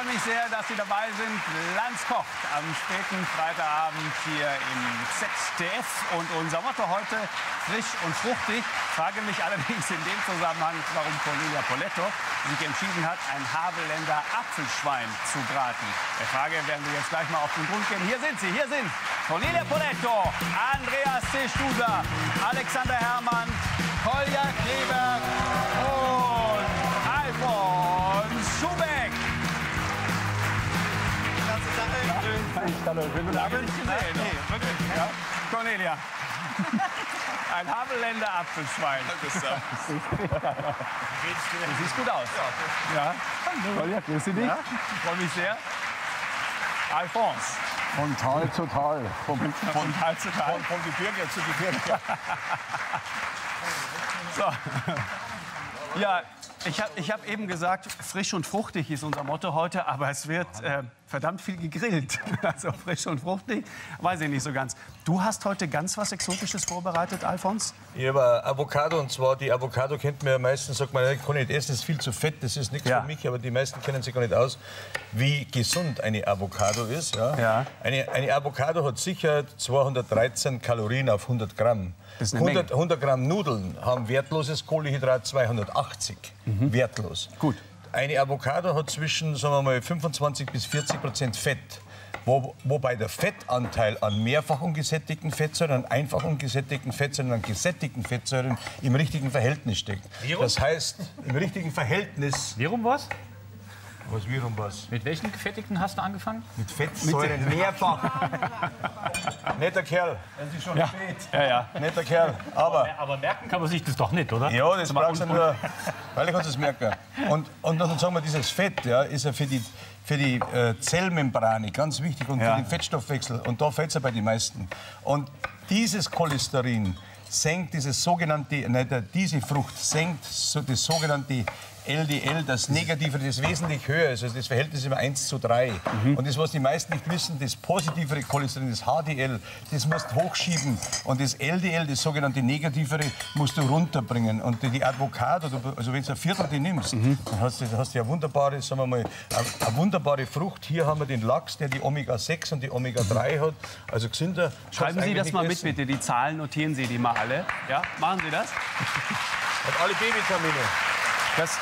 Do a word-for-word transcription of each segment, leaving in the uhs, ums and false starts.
freue mich sehr, dass Sie dabei sind. Lanz kocht am späten Freitagabend hier im Z D F. Und unser Motto heute, frisch und fruchtig. Ich frage mich allerdings in dem Zusammenhang, warum Cornelia Poletto sich entschieden hat, ein Havelländer Apfelschwein zu braten. Der Frage werden wir jetzt gleich mal auf den Grund gehen. Hier sind sie, hier sind Cornelia Poletto, Andreas Sestusa, Alexander Herrmann, Kolja Kleberg und Alfons Schubeck. Hallo, guten Abend. Gesehen. Nee, wirklich. Ja. Cornelia. Ein Havelländer Apfelschwein. Du siehst gut aus. Ja. Ja. Kolja, grüße dich. Ja. Ich freue mich sehr. Alfons. Von Tal zu Tal. Von, von Tal zu Tal. Von, von Gebirge zu Gebirge. So. Ja, ich habe ich hab eben gesagt, frisch und fruchtig ist unser Motto heute, aber es wird äh, verdammt viel gegrillt. Also frisch und fruchtig, weiß ich nicht so ganz. Du hast heute ganz was Exotisches vorbereitet, Alfons? Ich habe Avocado, und zwar die Avocado kennt man ja meistens, sagt man, ich kann nicht essen, das ist viel zu fett, das ist nichts Ja. für mich, aber die meisten kennen sich gar nicht aus, wie gesund eine Avocado ist. Ja? Ja. Eine, eine Avocado hat sicher zweihundertdreizehn Kalorien auf hundert Gramm. Das ist eine hundert, Menge. hundert Gramm Nudeln haben wertloses Kohlenhydrat zweihundertachtzig. Mhm. Wertlos. Gut. Eine Avocado hat zwischen, sagen wir mal, fünfundzwanzig bis vierzig Prozent Fett. Wo, wobei der Fettanteil an mehrfach ungesättigten Fettsäuren, an einfach ungesättigten Fettsäuren, an gesättigten Fettsäuren im richtigen Verhältnis steckt. Wie rum? Das heißt, im richtigen Verhältnis. Wie rum was? Was wie rum was? Mit welchen Gefettigten hast du angefangen? Mit Fettsäuren mehrfach. Netter Kerl. Es ist schon ja. spät. Ja, ja. Netter Kerl. Aber. Aber merken kann man sich das doch nicht, oder? Ja, das brauchst du nur. Weil ich kann es merken. Und, und dann sagen wir, dieses Fett ja, ist ja für die, für die äh, Zellmembrane ganz wichtig und Ja. für den Fettstoffwechsel. Und da fällt es ja bei den meisten. Und dieses Cholesterin senkt dieses sogenannte, nein, diese Frucht senkt so das sogenannte L D L, das Negative, das wesentlich höher ist. Also das Verhältnis ist immer eins zu drei. Mhm. Und das, was die meisten nicht wissen, das positivere Cholesterin, das H D L, das musst du hochschieben. Und das L D L, das sogenannte Negativere, musst du runterbringen. Und die Avocado, also wenn du ein Viertel die nimmst, mhm. dann hast du, hast du eine wunderbare, sagen wir mal, eine, eine wunderbare Frucht. Hier haben wir den Lachs, der die Omega sechs und die Omega drei hat. Also gesünder. Schreiben Sie das mal mit, bitte, die Zahlen, notieren Sie die mal alle. Ja, machen Sie das? Und alle B-Vitamine. Das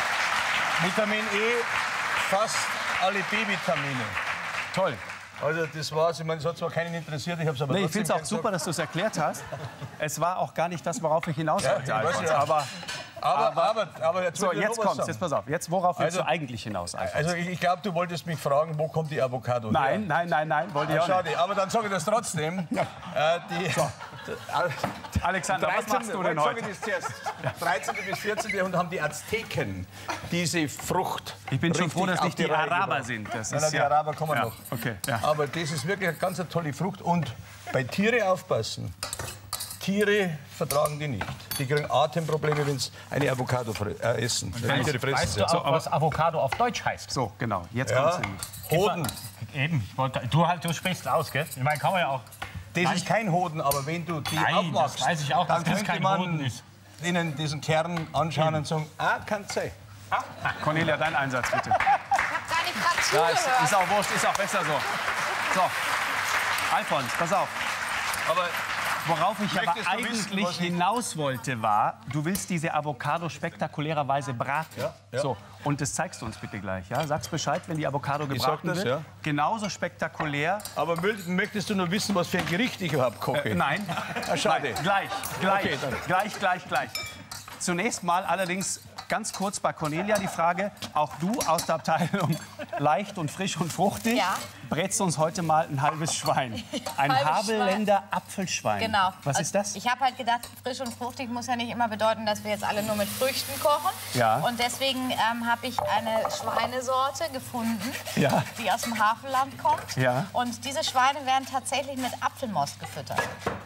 Vitamin E, fast alle B-Vitamine. toll. Also das war's. Ich meine, es hat zwar keinen interessiert, ich habe es aber Nee, ich trotzdem finde es auch gern super, dass du es erklärt hast. Es war auch gar nicht das, worauf ich hinaus Ja, wollte, ich weiß Alfons. ja. Aber Aber, aber, aber jetzt, so, will ich jetzt noch was kommt's. sagen. Jetzt pass auf. Jetzt, worauf willst Also- du eigentlich hinaus, Alfons? Also ich, ich glaube, du wolltest mich fragen, wo kommt die Avocado Nein, her? nein, nein, nein, wollte ich Ah, auch nicht. schade, aber dann sage ich das trotzdem. Äh, die, Alexander, was machst du denn sag heute? ich das zuerst. dreizehnten bis vierzehnten Jahrhundert haben die Azteken diese Frucht. Ich bin schon richtig froh, dass auf nicht die Reihe Araber gebracht. sind. Das Nein, ist nein, die ja, Araber kommen ja, noch. Okay, ja. Aber das ist wirklich eine ganz tolle Frucht. Und bei Tiere aufpassen. Tiere vertragen die nicht. Die kriegen Atemprobleme, wenn sie eine Avocado fre- äh, essen. Wenn Tiere fressen Weißt sie. du auch, was Avocado auf Deutsch heißt? So, genau. Jetzt Ja, kommt's nämlich. Hoden. Eben, ich wollte, du, halt, du sprichst aus, gell? Ich meine, kann man ja auch. Das Nein. ist kein Hoden, aber wenn du die Nein, aufmachst, das weiß ich auch, dass dann das könnte kein man Hoden ist. ihnen diesen Kern anschauen und sagen, ah, kann sein. Cornelia, dein Einsatz, bitte. Ich hab gar nicht grad Ja, ist, zugehört. ist auch wurscht, ist auch besser so. So, Alfons, pass auf. Aber Worauf ich aber Möchtest du wissen, eigentlich was ich- hinaus wollte, war, du willst diese Avocado spektakulärerweise braten. Ja, ja. So, und das zeigst du uns bitte gleich. Ja? Sagst Bescheid, wenn die Avocado sag gebraten das, wird. ja. Genauso spektakulär. Aber mö- möchtest du nur wissen, was für ein Gericht ich überhaupt koche? Äh, nein. Ah, schade. Nein, gleich, gleich, Okay, dann. gleich, gleich, gleich. Zunächst mal allerdings ganz kurz bei Cornelia die Frage, auch du aus der Abteilung leicht und frisch und fruchtig, Ja. brätst uns heute mal ein halbes Schwein. Ein Halbes Havelländer Apfelschwein. Genau. Was Also ist das? Ich habe halt gedacht, frisch und fruchtig muss ja nicht immer bedeuten, dass wir jetzt alle nur mit Früchten kochen. Ja. Und deswegen ähm, habe ich eine Schweinesorte gefunden, Ja. die aus dem Hafenland kommt. Ja. Und diese Schweine werden tatsächlich mit Apfelmost gefüttert.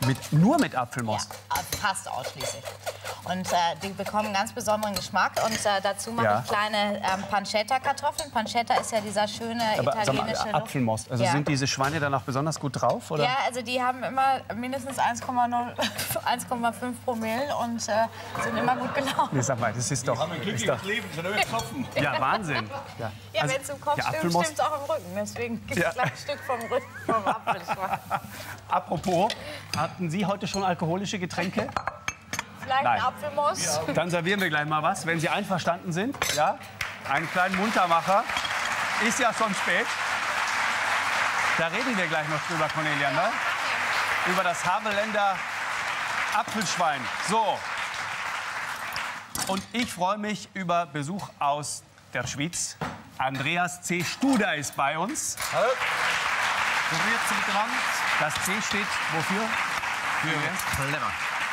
Mit, nur mit Apfelmus? Ja, fast ausschließlich. Und äh, die bekommen einen ganz besonderen Geschmack. Und äh, dazu mache Ja. ich kleine ähm, Pancetta-Kartoffeln. Pancetta ist ja dieser schöne Aber sag mal, italienische Apfelmost. Also Ja. sind diese Schweine dann auch besonders gut drauf? Oder? Ja, also die haben immer mindestens eins Komma null, eins Komma fünf Promille und äh, sind immer gut gelaunt. Nee, sag mal, das ist doch... Ist doch Leben, sind wir getroffen. ja, Wahnsinn. Ja. Ja, Also, wenn es im Kopf der stimmt, Apfelmost- stimmt es auch im Rücken. Deswegen gibt es Ja. gleich ein Stück vom Rücken vom Apfelschwein. Apropos, hatten Sie heute schon alkoholische Getränke? Vielleicht Nein. ein Apfelmus. Dann servieren wir gleich mal was, wenn Sie einverstanden sind. Ja? Einen kleinen Muntermacher. Ist ja schon spät. Da reden wir gleich noch drüber, Cornelia, ne? Über das Havelländer Apfelschwein. So. Und ich freue mich über Besuch aus der Schweiz. Andreas C. Studer ist bei uns. Hallo. Das C steht wofür? Clever.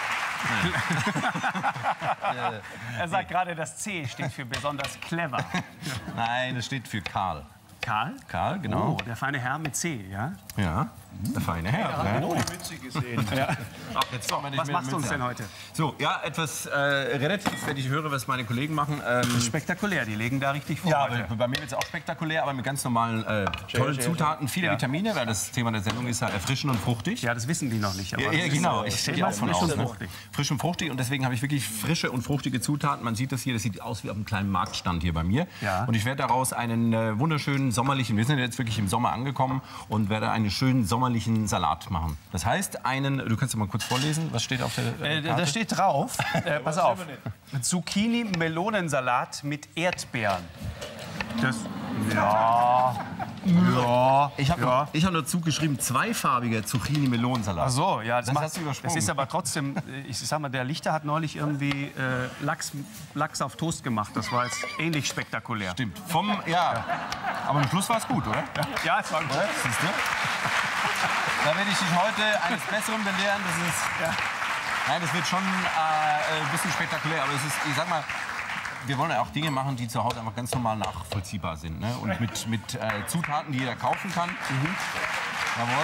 Er sagt gerade, das C steht für besonders clever. Nein, das steht für Karl. Karl? Karl, genau. Oh, der feine Herr mit C, ja? Ja, der feine Herr. Ja, Oh, die Mütze gesehen. Ach, jetzt machen wir nicht Was mehr machst du uns Mütze. denn heute? So, ja, etwas äh, relativ, wenn ich höre, was meine Kollegen machen. Ähm, Spektakulär, die legen da richtig vor. ja, heute. bei, bei mir ist es auch spektakulär, aber mit ganz normalen, äh, tollen Zutaten, viele Ja. Vitamine, weil das Thema der Sendung ist ja erfrischend und fruchtig. Ja, das wissen die noch nicht. Aber Ja, das ja, ist genau. so- Ich ist gehe immer auch von frisch aus. und Ne? fruchtig. Frisch und fruchtig. Und deswegen habe ich wirklich frische und fruchtige Zutaten. Man sieht das hier, das sieht aus wie auf einem kleinen Marktstand hier bei mir. Ja. Und ich werde daraus einen äh, wunderschönen sommerlichen, wir sind jetzt wirklich im Sommer angekommen, und werde einen schönen sommerlichen Salat machen. Das heißt, einen, du kannst ja mal kurz vorlesen, was steht auf der äh, Äh, Karte? da steht drauf, äh, pass auf, Zucchini-Melonensalat mit Erdbeeren. Das, ja, ja, Ich habe ja. ich hab dazu geschrieben, zweifarbiger Zucchini-Melonensalat. Ach so, ja, das, Das macht, hast du übersprungen. das ist aber trotzdem, äh, ich sag mal, der Lichter hat neulich irgendwie äh, Lachs, Lachs auf Toast gemacht. Das war jetzt ähnlich spektakulär. Stimmt. Vom, ja. Aber am Schluss war es gut, oder? Ja, es war gut. Siehst du? Da werde ich dich heute eines Besseren belehren. Das ist, Ja. nein, das wird schon äh, ein bisschen spektakulär. Aber es ist, ich sag mal, wir wollen ja auch Dinge machen, die zu Hause einfach ganz normal nachvollziehbar sind. Ne? Und mit, mit äh, Zutaten, die jeder kaufen kann. Mhm. Jawohl.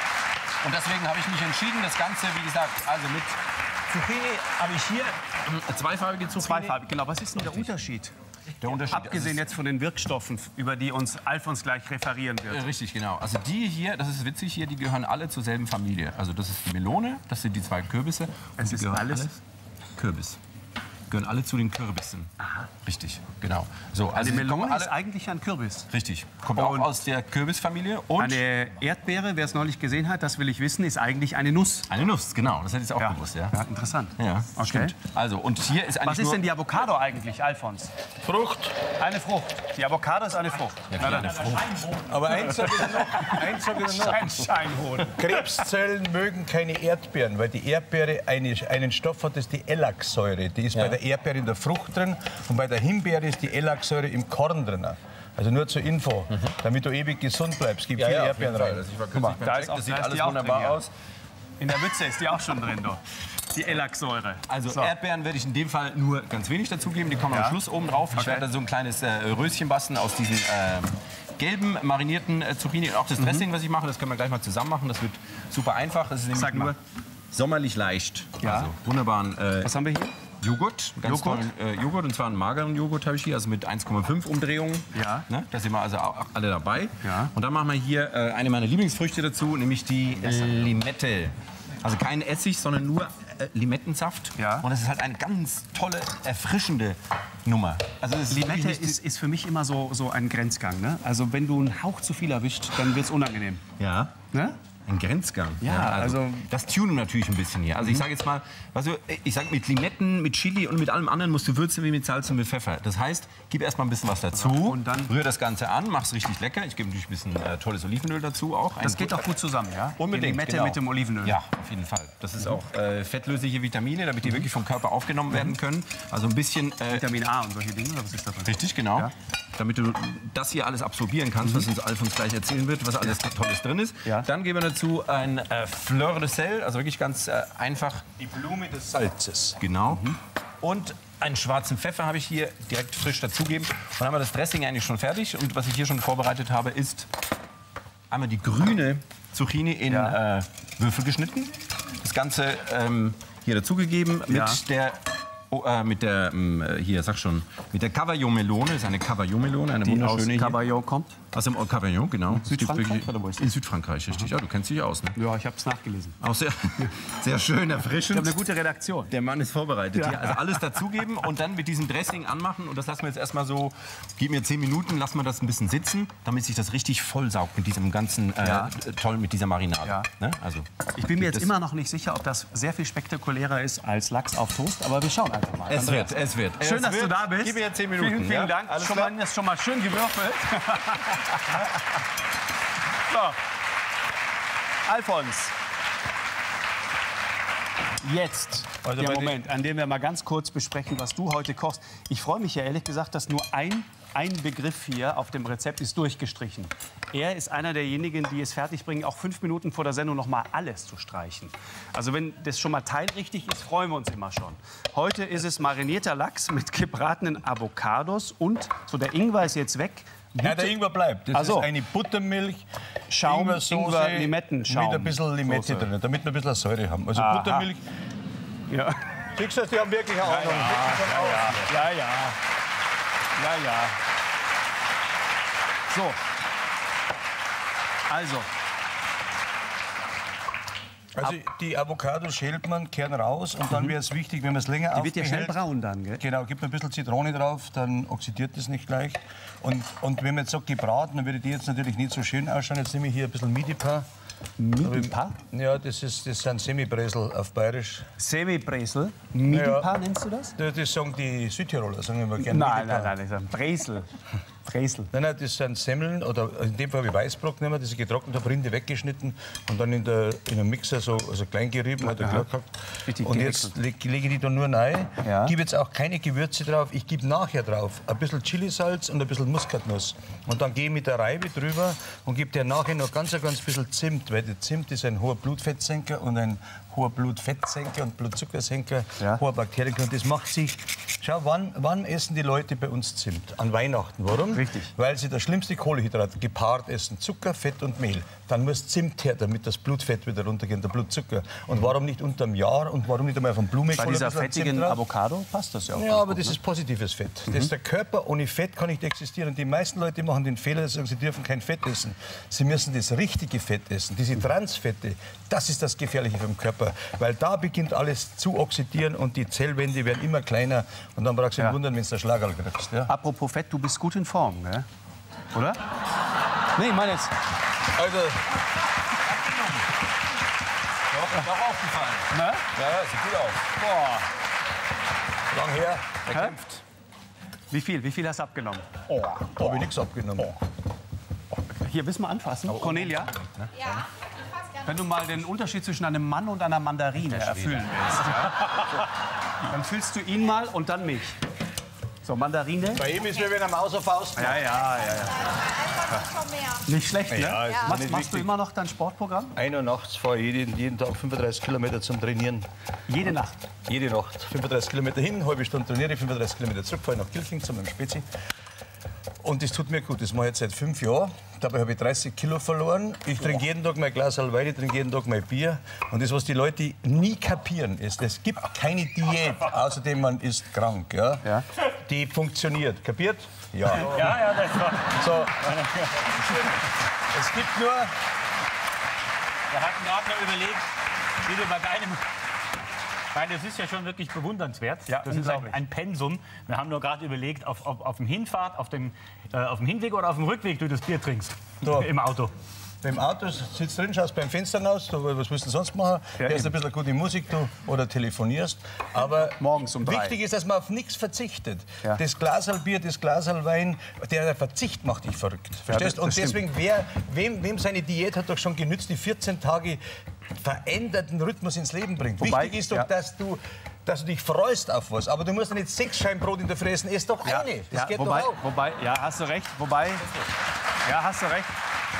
Und deswegen habe ich mich entschieden, das Ganze, wie gesagt, also mit Zucchini habe ich hier äh, zweifarbige Zucchini. Zweifarbig, genau. Was ist denn der Unterschied? Der Unterschied Abgesehen jetzt von den Wirkstoffen, über die uns Alfons gleich referieren Äh, wird. Richtig, genau. Also die hier, das ist witzig hier, die gehören alle zur selben Familie. Also das ist die Melone, das sind die zwei Kürbisse. Und Es die ist gehören alles- Kürbis. Gehören alle zu den Kürbissen. Aha. Richtig, genau. So, Also die die Melone kommen ist eigentlich ein Kürbis. richtig. Kommt auch Und- aus der Kürbisfamilie. Und Eine Erdbeere, wer es neulich gesehen hat, das will ich wissen, ist eigentlich eine Nuss. eine Nuss, genau. Das hätte ich auch gewusst, ja. Ja, interessant. Ja, Okay. stimmt. Also, und hier ist eigentlich Was ist nur denn die Avocado eigentlich, Alfons? Frucht. Eine Frucht. Die Avocado ist eine Frucht. ja, eine Frucht. Aber eins sage ich noch. Eins sage ich noch. Ein Scheinhohn. Krebszellen mögen keine Erdbeeren, weil die Erdbeere eine, einen Stoff hat, das ist die Elaxsäure. Die ist bei der Erdbeere in der Frucht drin und bei der Himbeere ist die Elaxsäure im Korn drin. Also nur zur Info, damit du ewig gesund bleibst. Gib viele Erdbeeren rein. Also ich war mal, kürzlich beim da Check, ist auch- das da sieht ist alles die auch wunderbar drin, ja. aus. In der Mütze ist die auch schon drin, doch. Die Elaxsäure. Also So. Erdbeeren werde ich in dem Fall nur ganz wenig dazugeben. Die kommen Ja. am Schluss oben drauf. Ich Okay. werde da so ein kleines äh, Röschen basteln aus diesen äh, gelben marinierten äh, Zucchini. Und auch das Dressing, was ich mache, das können wir gleich mal zusammen machen. Das wird super einfach. Das ist nämlich Sag mal. nur sommerlich leicht. Ja. Also wunderbaren äh, Was haben wir hier? Joghurt. Ganz Joghurt? tollen äh, Joghurt. Und zwar einen mageren Joghurt habe ich hier, also mit eins Komma fünf Umdrehungen. Ja. Ne? Da sind wir also auch alle dabei. Ja. Und dann machen wir hier äh, eine meiner Lieblingsfrüchte dazu, nämlich die Limette. Also kein Essig, sondern nur äh, Limettensaft. Ja. Und das ist halt eine ganz tolle, erfrischende Nummer. Also das ist Limette wirklich nicht- ist, ist für mich immer so, so ein Grenzgang. Ne? Also wenn du einen Hauch zu viel erwischt, dann wird es unangenehm. Ja. Ne? Ein Grenzgang. Ja, also- das tunen natürlich ein bisschen hier. Also ich sage jetzt mal, weißt du, ich sage mit Limetten, mit Chili und mit allem anderen musst du würzen wie mit Salz und mit Pfeffer. Das heißt, gib erst mal ein bisschen was dazu, Und dann- rühr das Ganze an, mach's richtig lecker. Ich gebe natürlich ein bisschen äh, tolles Olivenöl dazu auch. Ein Das geht auch gut zusammen, ja? Unbedingt, Die Limette genau. mit dem Olivenöl. Ja, auf jeden Fall. Das ist auch äh, fettlösliche Vitamine, damit die wirklich vom Körper aufgenommen werden können. Also ein bisschen äh, Vitamin A und solche Dinge, oder was ist das? richtig, genau. Ja. Damit du das hier alles absorbieren kannst, was uns Alfons gleich erzählen wird, was alles Tolles drin ist. Ja. Dann geben wir dazu ein äh, Fleur de Sel, also wirklich ganz äh, einfach. Die Blume des Salzes. Genau. Und einen schwarzen Pfeffer habe ich hier direkt frisch dazugeben. Dann haben wir das Dressing eigentlich schon fertig. Und was ich hier schon vorbereitet habe, ist einmal die grüne Zucchini in Ja. äh, Würfel geschnitten. Das das Ganze ähm, hier dazugegeben mit Ja. der, oh, äh, mit der, ähm, hier, sag schon, mit der Cavaillon-Melone. Das ist eine Cavaillon-Melone, eine Die aus wunderschöne hier. Caballon kommt. Aus dem Cavaillon, genau. Es gibt Südfrankreich wirklich- oder wo ist In Südfrankreich, richtig. Ja, du kennst dich aus, ne? Ja, ich habe es nachgelesen. Auch sehr, sehr schön, Ich habe erfrischend. eine gute Redaktion. Der Mann ist vorbereitet. Hier. Also alles dazugeben und dann mit diesem Dressing anmachen. Und das lassen wir jetzt erstmal so, gib mir zehn Minuten, lassen wir das ein bisschen sitzen, damit sich das richtig vollsaugt mit diesem ganzen, äh, Ja. toll mit dieser Marinade. Ja. Ne? Also, Ich bin mir jetzt das- immer noch nicht sicher, ob das sehr viel spektakulärer ist als Lachs auf Toast, aber wir schauen einfach mal. Es Andreas. wird, es wird. Schön, es dass wird. du da bist. Gib mir zehn Minuten. Vielen, vielen ja? Dank. Alles Schon klar? mal, ist schon mal schön gewürfelt. so. Alfons. Jetzt Also der bei den- Moment, an dem wir mal ganz kurz besprechen, was du heute kochst. Ich freue mich ja ehrlich gesagt, dass nur ein, ein Begriff hier auf dem Rezept ist durchgestrichen. Er ist einer derjenigen, die es fertigbringen, auch fünf Minuten vor der Sendung noch mal alles zu streichen. Also wenn das schon mal teilrichtig ist, freuen wir uns immer schon. Heute ist es marinierter Lachs mit gebratenen Avocados und, so der Ingwer ist jetzt weg, Ja, der Ingwer bleibt. Das Ach so. ist eine Buttermilch, Schaum, Ingwersoße Ingwer, Limettenschaum. mit ein bisschen Limette Soße. drin, damit wir ein bisschen Säure haben. Also Aha. Buttermilch. Ja. Siehst du, die haben wirklich eine Ahnung. Ja, ja. Ja, ja. So. Also, Also die Avocado schält man, Kern raus und dann wäre es wichtig, wenn man es länger die wird ja schnell aufbehält. braun dann, gell? Genau, gibt man ein bisschen Zitrone drauf, dann oxidiert das nicht gleich. Und, und wenn man jetzt sagt gebraten, dann würde die jetzt natürlich nicht so schön ausschauen. Jetzt nehme ich hier ein bisschen Midi-Pas. Midi-Pas? Ja, das, ist, das sind Semibresel auf Bayerisch. Semi-Bresel. Midi-Pas Ja. nennst du das? Das, das sagen die Südtiroler, sagen immer gerne Nein, Midi-Pas. nein, nein, das ist ein Bresel. Bresel. Nein, nein, das sind Semmeln, oder in dem Fall habe ich Weißbrot genommen, das ich getrocknet habe, Rinde weggeschnitten und dann in, der, in einem Mixer so also klein gerieben, hat er klar gehabt. Richtig Und jetzt lege lege ich die da nur rein, Ja. gebe jetzt auch keine Gewürze drauf, ich gebe nachher drauf ein bisschen Chilisalz und ein bisschen Muskatnuss. Und dann gehe ich mit der Reibe drüber und gebe dir nachher noch ganz, ein ganz bisschen Zimt, weil der Zimt ist ein hoher Blutfettsenker und ein hoher Blutfettsenker und Blutzuckersenker, Ja. hoher Bakterien. Und das macht sich, schau, wann, wann essen die Leute bei uns Zimt? An Weihnachten. Warum? Richtig. Weil sie das schlimmste Kohlenhydrat gepaart essen, Zucker, Fett und Mehl. Dann muss Zimt her, damit das Blutfett wieder runtergeht, der Blutzucker. Und warum nicht unterm Jahr und warum nicht einmal vom Blumenkohl? Bei dieser ein bisschen Zimt fettigen drauf? Avocado passt das ja auch. Ja, ganz aber gut, das ne? ist positives Fett. Das ist der Körper, ohne Fett kann nicht existieren. Und die meisten Leute machen den Fehler, dass sie sagen, sie dürfen kein Fett essen. Sie müssen das richtige Fett essen, diese Transfette. Das ist das Gefährliche für den Körper. Weil da beginnt alles zu oxidieren und die Zellwände werden immer kleiner. Und dann brauchst du Ja. nicht wundern, wenn du einen Schlagerl kriegst. Ja? Apropos Fett, du bist gut in Form, gell? Oder? Nee, ich meine jetzt. Also, Ist auch aufgefallen. Ne? Ja, ja, sieht gut aus. Boah. lang her, Hä? Wie viel? Wie viel hast du abgenommen? da habe ich nichts abgenommen. Hier, willst du mal anfassen? Cornelia? Ja. Wenn du mal den Unterschied zwischen einem Mann und einer Mandarine erfüllen willst, ja? Dann füllst du ihn mal und dann mich. So, Mandarine. Bei ihm ist wie wenn er Maus auf Faust. Ja, ja, ja, ja. Nicht schlecht, ne? Ja, ist Machst, nicht machst du wichtig. immer noch dein Sportprogramm? Ein Uhr nachts fahre ich jeden, jeden Tag fünfunddreißig Kilometer zum Trainieren. Jede Nacht. Jede Nacht. fünfunddreißig Kilometer hin, halbe Stunde trainiere ich, fünfunddreißig Kilometer zurück, fahre ich nach Kilching zu meinem Spezi. Und das tut mir gut. Das mache ich jetzt seit fünf Jahren. Dabei habe ich dreißig Kilo verloren. Ich trinke jeden Tag mein Glas Wein, ich trinke jeden Tag mein Bier. Und das, was die Leute nie kapieren, ist, es gibt keine Diät, außerdem man ist krank. Ja? Ja. Die funktioniert. Kapiert? Ja. Ja, ja, das war. So. Es gibt nur... Wir hatten gerade noch überlegt, wie du bei deinem. Weil das ist ja schon wirklich bewundernswert. Ja, das ist ein, unglaublich. ein Pensum. Wir haben nur gerade überlegt, auf, auf, auf dem Hinfahrt, auf dem, äh, auf dem Hinweg oder auf dem Rückweg du das Bier trinkst. Da. Im Auto. Beim Auto sitzt drin, schaust beim Fenster raus, du, was willst du sonst machen? Ja, Hörst eben. ein bisschen gute Musik du, oder telefonierst. Aber Morgens um drei. wichtig ist, dass man auf nichts verzichtet. Ja. Das Glaserl Bier, das Glaserl Wein, der Verzicht macht dich verrückt. Verstehst? das Und stimmt. deswegen, wer, wem, wem seine Diät hat doch schon genützt, die vierzehn Tage veränderten Rhythmus ins Leben bringt. Wobei, Wichtig ist doch, ja. dass du dass du dich freust auf was. Aber du musst ja nicht sechs Scheiben Brot in der Früh essen, ess doch Ja, eine. Das ja, geht wobei, doch auch. wobei, ja, hast du recht. Wobei, ja, hast du recht.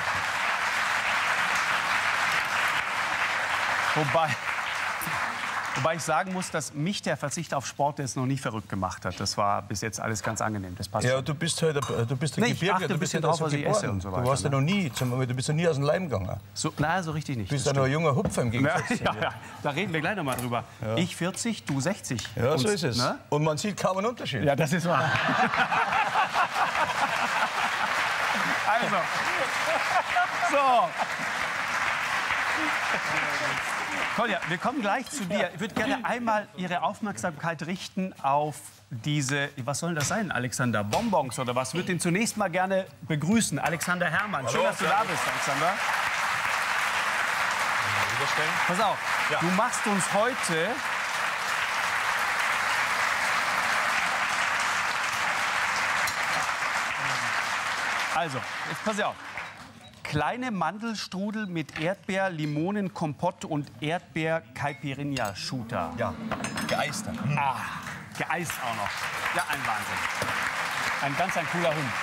Wobei, Wobei ich sagen muss, dass mich der Verzicht auf Sport jetzt noch nicht verrückt gemacht hat. Das war bis jetzt alles ganz angenehm. Das passt. Ja, schon. du bist halt, du bist der Nee, ich Gebirge, achte du ein bist bisschen ja da drauf, so was ich geboren. esse und so weiter, Du warst ja ne? noch nie, zum, du bist ja nie aus dem Leim gegangen. So, na, so richtig nicht. Du bist das ja noch ein stimmt. junger Hupfer im Ja, Gegensatz zu ja, mir. ja, da reden wir gleich noch mal drüber. Ich vierzig, du sechzig. Ja, so Und, ist es. ne? Und man sieht kaum einen Unterschied. Ja, das ist wahr. Also. So. Kolja, wir kommen gleich zu dir. Ich würde gerne einmal Ihre Aufmerksamkeit richten auf diese, was soll das sein, Alexander? Bonbons oder was? Ich würde den zunächst mal gerne begrüßen. Alexander Herrmann. Schön, dass du da bist, Alexander. Pass auf, du machst uns heute also, jetzt pass auf. Kleine Mandelstrudel mit Erdbeer, Limonen, Kompott und Erdbeer-Caipirinha-Shooter. Ja, geeistert. Hm. Ah, geeist auch noch. Ja, ein Wahnsinn. Ein ganz ein cooler Hund.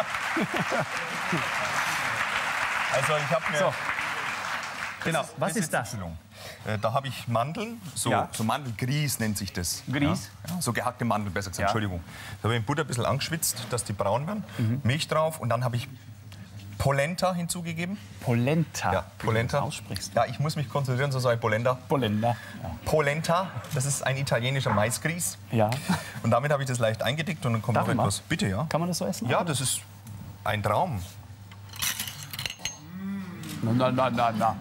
Also ich habe mir... So. Genau, was ist das? Entschuldigung. Äh, Da habe ich Mandeln, so, Ja. so Mandelgrieß nennt sich das. Grieß? Ja, ja, so gehackte Mandeln, besser gesagt, Ja. Entschuldigung. Da habe ich in Butter ein bisschen angeschwitzt, dass die braun werden, Mhm. Milch drauf und dann habe ich Polenta hinzugegeben. Polenta. Ja, Polenta. Wie du das aussprichst. Ja, ich muss mich konzentrieren, so sage ich Polenta. Polenta. Polenta, das ist ein italienischer Maisgrieß. Ja. Und damit habe ich das leicht eingedickt und dann kommt Darf noch ich mal? etwas. Bitte, ja. Kann man das so essen? Ja, das ist ein Traum. Na, na, na, na, na.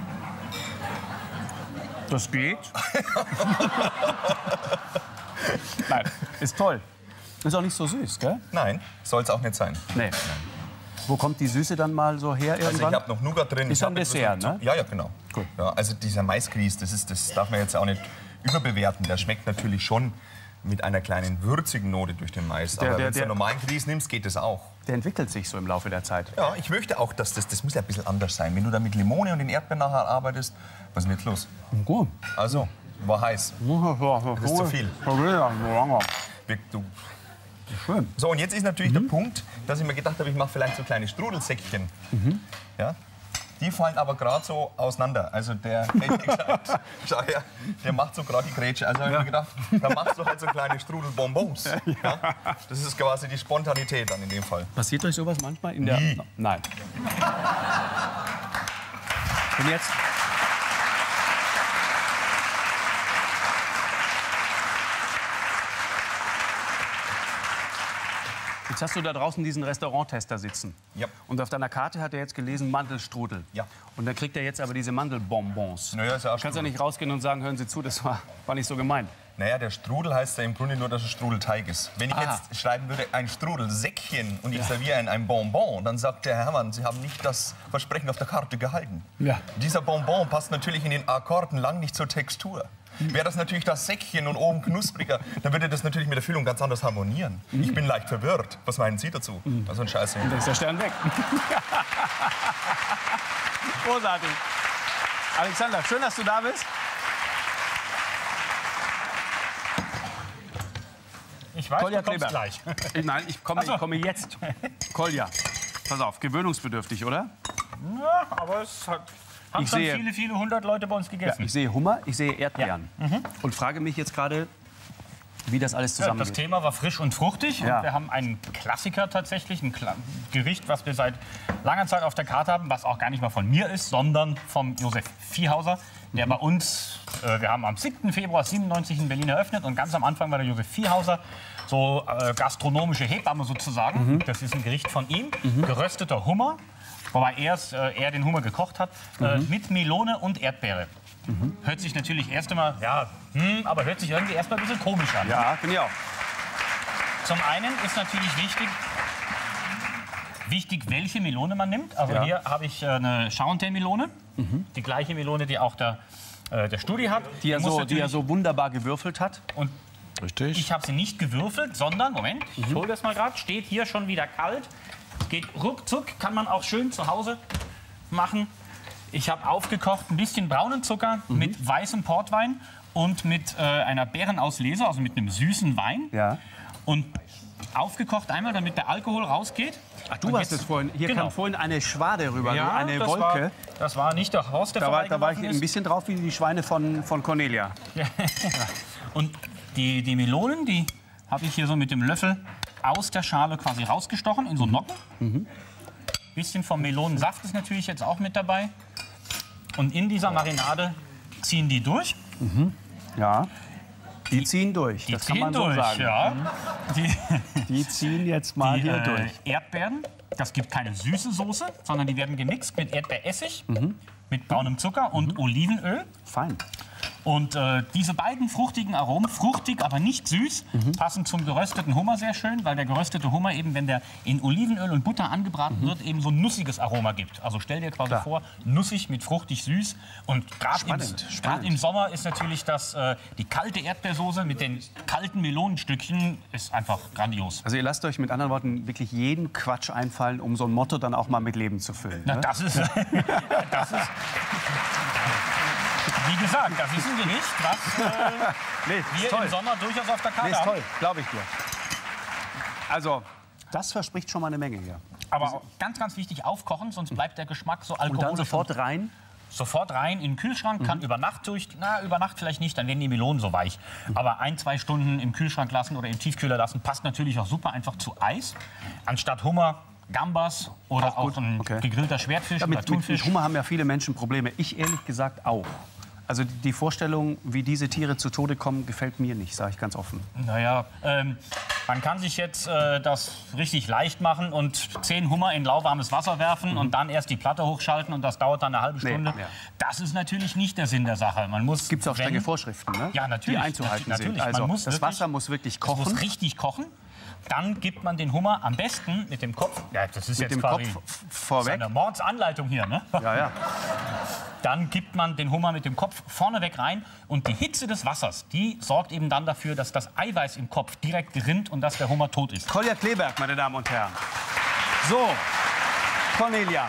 Das geht. Nein, ist toll. Ist auch nicht so süß, gell? Nein, soll es auch nicht sein. Nee. Wo kommt die Süße dann mal so her Also irgendwann? ich habe noch Nougat drin. Ist ich ein hab etwas Dessert, dazu- ne? Ja, ja, genau. Gut. Ja, also dieser Maisgrieß, das, ist, das darf man jetzt auch nicht überbewerten. Der schmeckt natürlich schon mit einer kleinen würzigen Note durch den Mais. Der- Aber der- wenn du der- einen normalen Grieß nimmst, geht das auch. Der entwickelt sich so im Laufe der Zeit. Ja, ich möchte auch, dass das, das muss ja ein bisschen anders sein. Wenn du da mit Limone und den Erdbeeren nachher arbeitest, was ist denn jetzt los? Gut. Also, war heiß. Das ist zu viel. Wir- Du. Schön. So, und jetzt ist natürlich der Punkt, dass ich mir gedacht habe, ich mache vielleicht so kleine Strudelsäckchen. Ja? Die fallen aber gerade so auseinander. Also der, hätte ich gesagt, schau her, der macht so gerade die Grätsche. Also habe ich mir gedacht, da machst du halt so kleine Strudelbonbons. Ja? Das ist quasi die Spontanität dann in dem Fall. Passiert euch sowas manchmal in der... Nie. Nein. Und jetzt... Jetzt hast du da draußen diesen Restauranttester sitzen. Ja. Und auf deiner Karte hat er jetzt gelesen Mandelstrudel. Ja. Und dann kriegt er jetzt aber diese Mandelbonbons. Naja, ist ja auch Kannst ja Strudel. nicht rausgehen und sagen, hören Sie zu, das war, war nicht so gemeint. Naja, der Strudel heißt ja im Grunde nur, dass es Strudelteig ist. Wenn ich Ah. jetzt schreiben würde, ein Strudelsäckchen und ich serviere ein, ein Bonbon, dann sagt der Hermann, Sie haben nicht das Versprechen auf der Karte gehalten. Ja. Dieser Bonbon passt natürlich in den Akkorden lang nicht zur Textur. Wäre das natürlich das Säckchen und oben knuspriger, dann würde das natürlich mit der Füllung ganz anders harmonieren. Ich bin leicht verwirrt. Was meinen Sie dazu? Also ein Scheiße. Dann ist der Stern weg. Großartig. Alexander, schön, dass du da bist. Ich weiß, Kolja du kommst Kleber. gleich. Ich, nein, ich komme, ich komme jetzt. Kolja, pass auf, gewöhnungsbedürftig, oder? Ja, aber es hat, haben Ich schon sehe- viele, viele hundert Leute bei uns Ja, gegessen. ich sehe Hummer, ich sehe Erdbeeren. Und frage mich jetzt gerade, wie das alles Ja, das zusammengeht. Thema war frisch und fruchtig. Ja. Und wir haben einen Klassiker tatsächlich, ein Kla Gericht, was wir seit langer Zeit auf der Karte haben, was auch gar nicht mal von mir ist, sondern vom Josef Viehhauser, der bei uns, äh, wir haben am siebten Februar siebenundneunzig in Berlin eröffnet und ganz am Anfang war der Josef Viehhauser, so äh, gastronomische Hebamme sozusagen. Das ist ein Gericht von ihm, gerösteter Hummer, wobei er, äh, er den Hummer gekocht hat, äh, mit Melone und Erdbeere. Hört sich natürlich erst einmal, ja, hm, aber hört sich irgendwie erstmal ein bisschen komisch an. Ja, finde ich auch. Zum einen ist natürlich wichtig, wichtig, welche Melone man nimmt. Also Ja. hier habe ich äh, eine Charentais-Melone, die gleiche Melone, die auch der, äh, der Studi hat. Die er, muss so, die er natürlich- so wunderbar gewürfelt hat. Und Richtig. ich habe sie nicht gewürfelt, sondern, Moment, ich hole das mal gerade, steht hier schon wieder kalt. Geht ruckzuck, kann man auch schön zu Hause machen. Ich habe aufgekocht ein bisschen braunen Zucker mit weißem Portwein und mit äh, einer Beerenauslese, also mit einem süßen Wein. Ja. Und aufgekocht einmal, damit der Alkohol rausgeht. Ach, du Und warst jetzt- es vorhin. Hier genau. kam vorhin eine Schwade rüber, Ja, so eine das Wolke. War, das war nicht der Haus, der Da war, da war ich vorbeigelaufen ein ist. bisschen drauf wie die Schweine von, von Cornelia. Und die, die Melonen, die habe ich hier so mit dem Löffel aus der Schale quasi rausgestochen in so Nocken. Mhm. Bisschen vom Melonensaft ist natürlich jetzt auch mit dabei. Und in dieser Marinade ziehen die durch. Ja. Die ziehen durch, Die das ziehen kann man durch, so sagen. ja. Die, Die ziehen jetzt mal die hier äh, durch. Erdbeeren, das gibt keine süße Soße, sondern die werden gemixt mit Erdbeeressig, mit braunem Zucker und Olivenöl. Fein. Und äh, diese beiden fruchtigen Aromen, fruchtig, aber nicht süß, passen zum gerösteten Hummer sehr schön, weil der geröstete Hummer eben, wenn der in Olivenöl und Butter angebraten wird, eben so ein nussiges Aroma gibt. Also stell dir quasi Klar. vor, nussig mit fruchtig süß. Und gerade im, Spannend, grad spannend. im Sommer ist natürlich das, äh, die kalte Erdbeersoße mit den kalten Melonenstückchen ist einfach grandios. Also ihr lasst euch mit anderen Worten wirklich jeden Quatsch einfallen, um so ein Motto dann auch mal mit Leben zu füllen. Na, Ne? das ist, das ist, wie gesagt, das ist ein Gericht, was äh, Nee, wir toll. im Sommer durchaus auf der Karte Nee, ist haben. toll, glaube ich dir. Also, das verspricht schon mal eine Menge hier. Aber ganz, ganz wichtig, aufkochen, sonst bleibt der Geschmack so Und alkoholisch. dann sofort rein. sofort rein in den Kühlschrank, kann über Nacht durch, na, über Nacht vielleicht nicht, dann werden die Melonen so weich. Aber ein, zwei Stunden im Kühlschrank lassen oder im Tiefkühler lassen, passt natürlich auch super einfach zu Eis. Anstatt Hummer, Gambas oder auch, ein okay. gegrillter Schwertfisch Ja, oder mit, mit, Thunfisch. mit Hummer haben ja viele Menschen Probleme. Ich ehrlich gesagt auch. Also die- die Vorstellung, wie diese Tiere zu Tode kommen, gefällt mir nicht, sage ich ganz offen. Naja, ähm, man kann sich jetzt äh, das richtig leicht machen und zehn Hummer in lauwarmes Wasser werfen und dann erst die Platte hochschalten und das dauert dann eine halbe Nee, Stunde. ja. Das ist natürlich nicht der Sinn der Sache. Man muss, Gibt es auch strenge wenn- Vorschriften, ne? Ja, natürlich. die einzuhalten Natürlich. sind. Also Man muss das wirklich- Wasser muss wirklich Es kochen. muss richtig kochen. Dann gibt man den Hummer am besten mit dem Kopf. Ja, das ist jetzt dem quasi Kopf f- vorweg. eine Mordsanleitung hier, ne? Ja, ja. Dann gibt man den Hummer mit dem Kopf vorneweg rein und die Hitze des Wassers, die sorgt eben dann dafür, dass das Eiweiß im Kopf direkt gerinnt und dass der Hummer tot ist. Kolja Kleberg, meine Damen und Herren. So, Cornelia.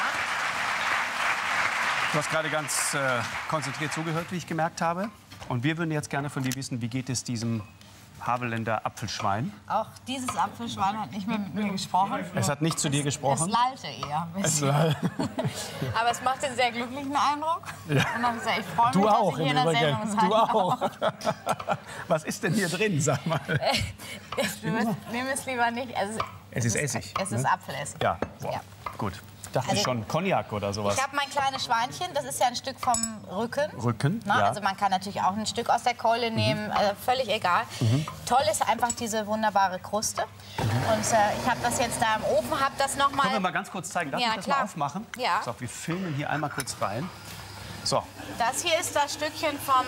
Du hast gerade ganz äh, konzentriert zugehört, wie ich gemerkt habe. Und wir würden jetzt gerne von dir wissen, wie geht es diesem Havelländer Apfelschwein? Auch dieses Apfelschwein hat nicht mehr mit mir gesprochen. Es hat nicht zu dir Es gesprochen. lallte eher ein bisschen. Aber es macht einen sehr glücklichen Eindruck. Und dann habe ich gesagt, ich freue Du mich, auch, dass ich im hier in der Übrigen. Sendung sein Du auch. darf. Was ist denn hier drin, sag mal? Nimm es lieber nicht. Also, Es ist Essig, Es ist ne? Apfelessig. Ja, wow. Ja. Gut. Dachte Also- ich schon, Cognac oder sowas. Ich habe mein kleines Schweinchen, das ist ja ein Stück vom Rücken. Rücken, Na, ja. Also man kann natürlich auch ein Stück aus der Keule nehmen, also völlig egal. Toll ist einfach diese wunderbare Kruste. Und äh, ich habe das jetzt da im Ofen, habe das noch Können wir mal. mal ganz kurz zeigen? Darf Ja, ich das klar. mal aufmachen? Ja. So, wir filmen hier einmal kurz rein. So, Das hier ist das Stückchen vom,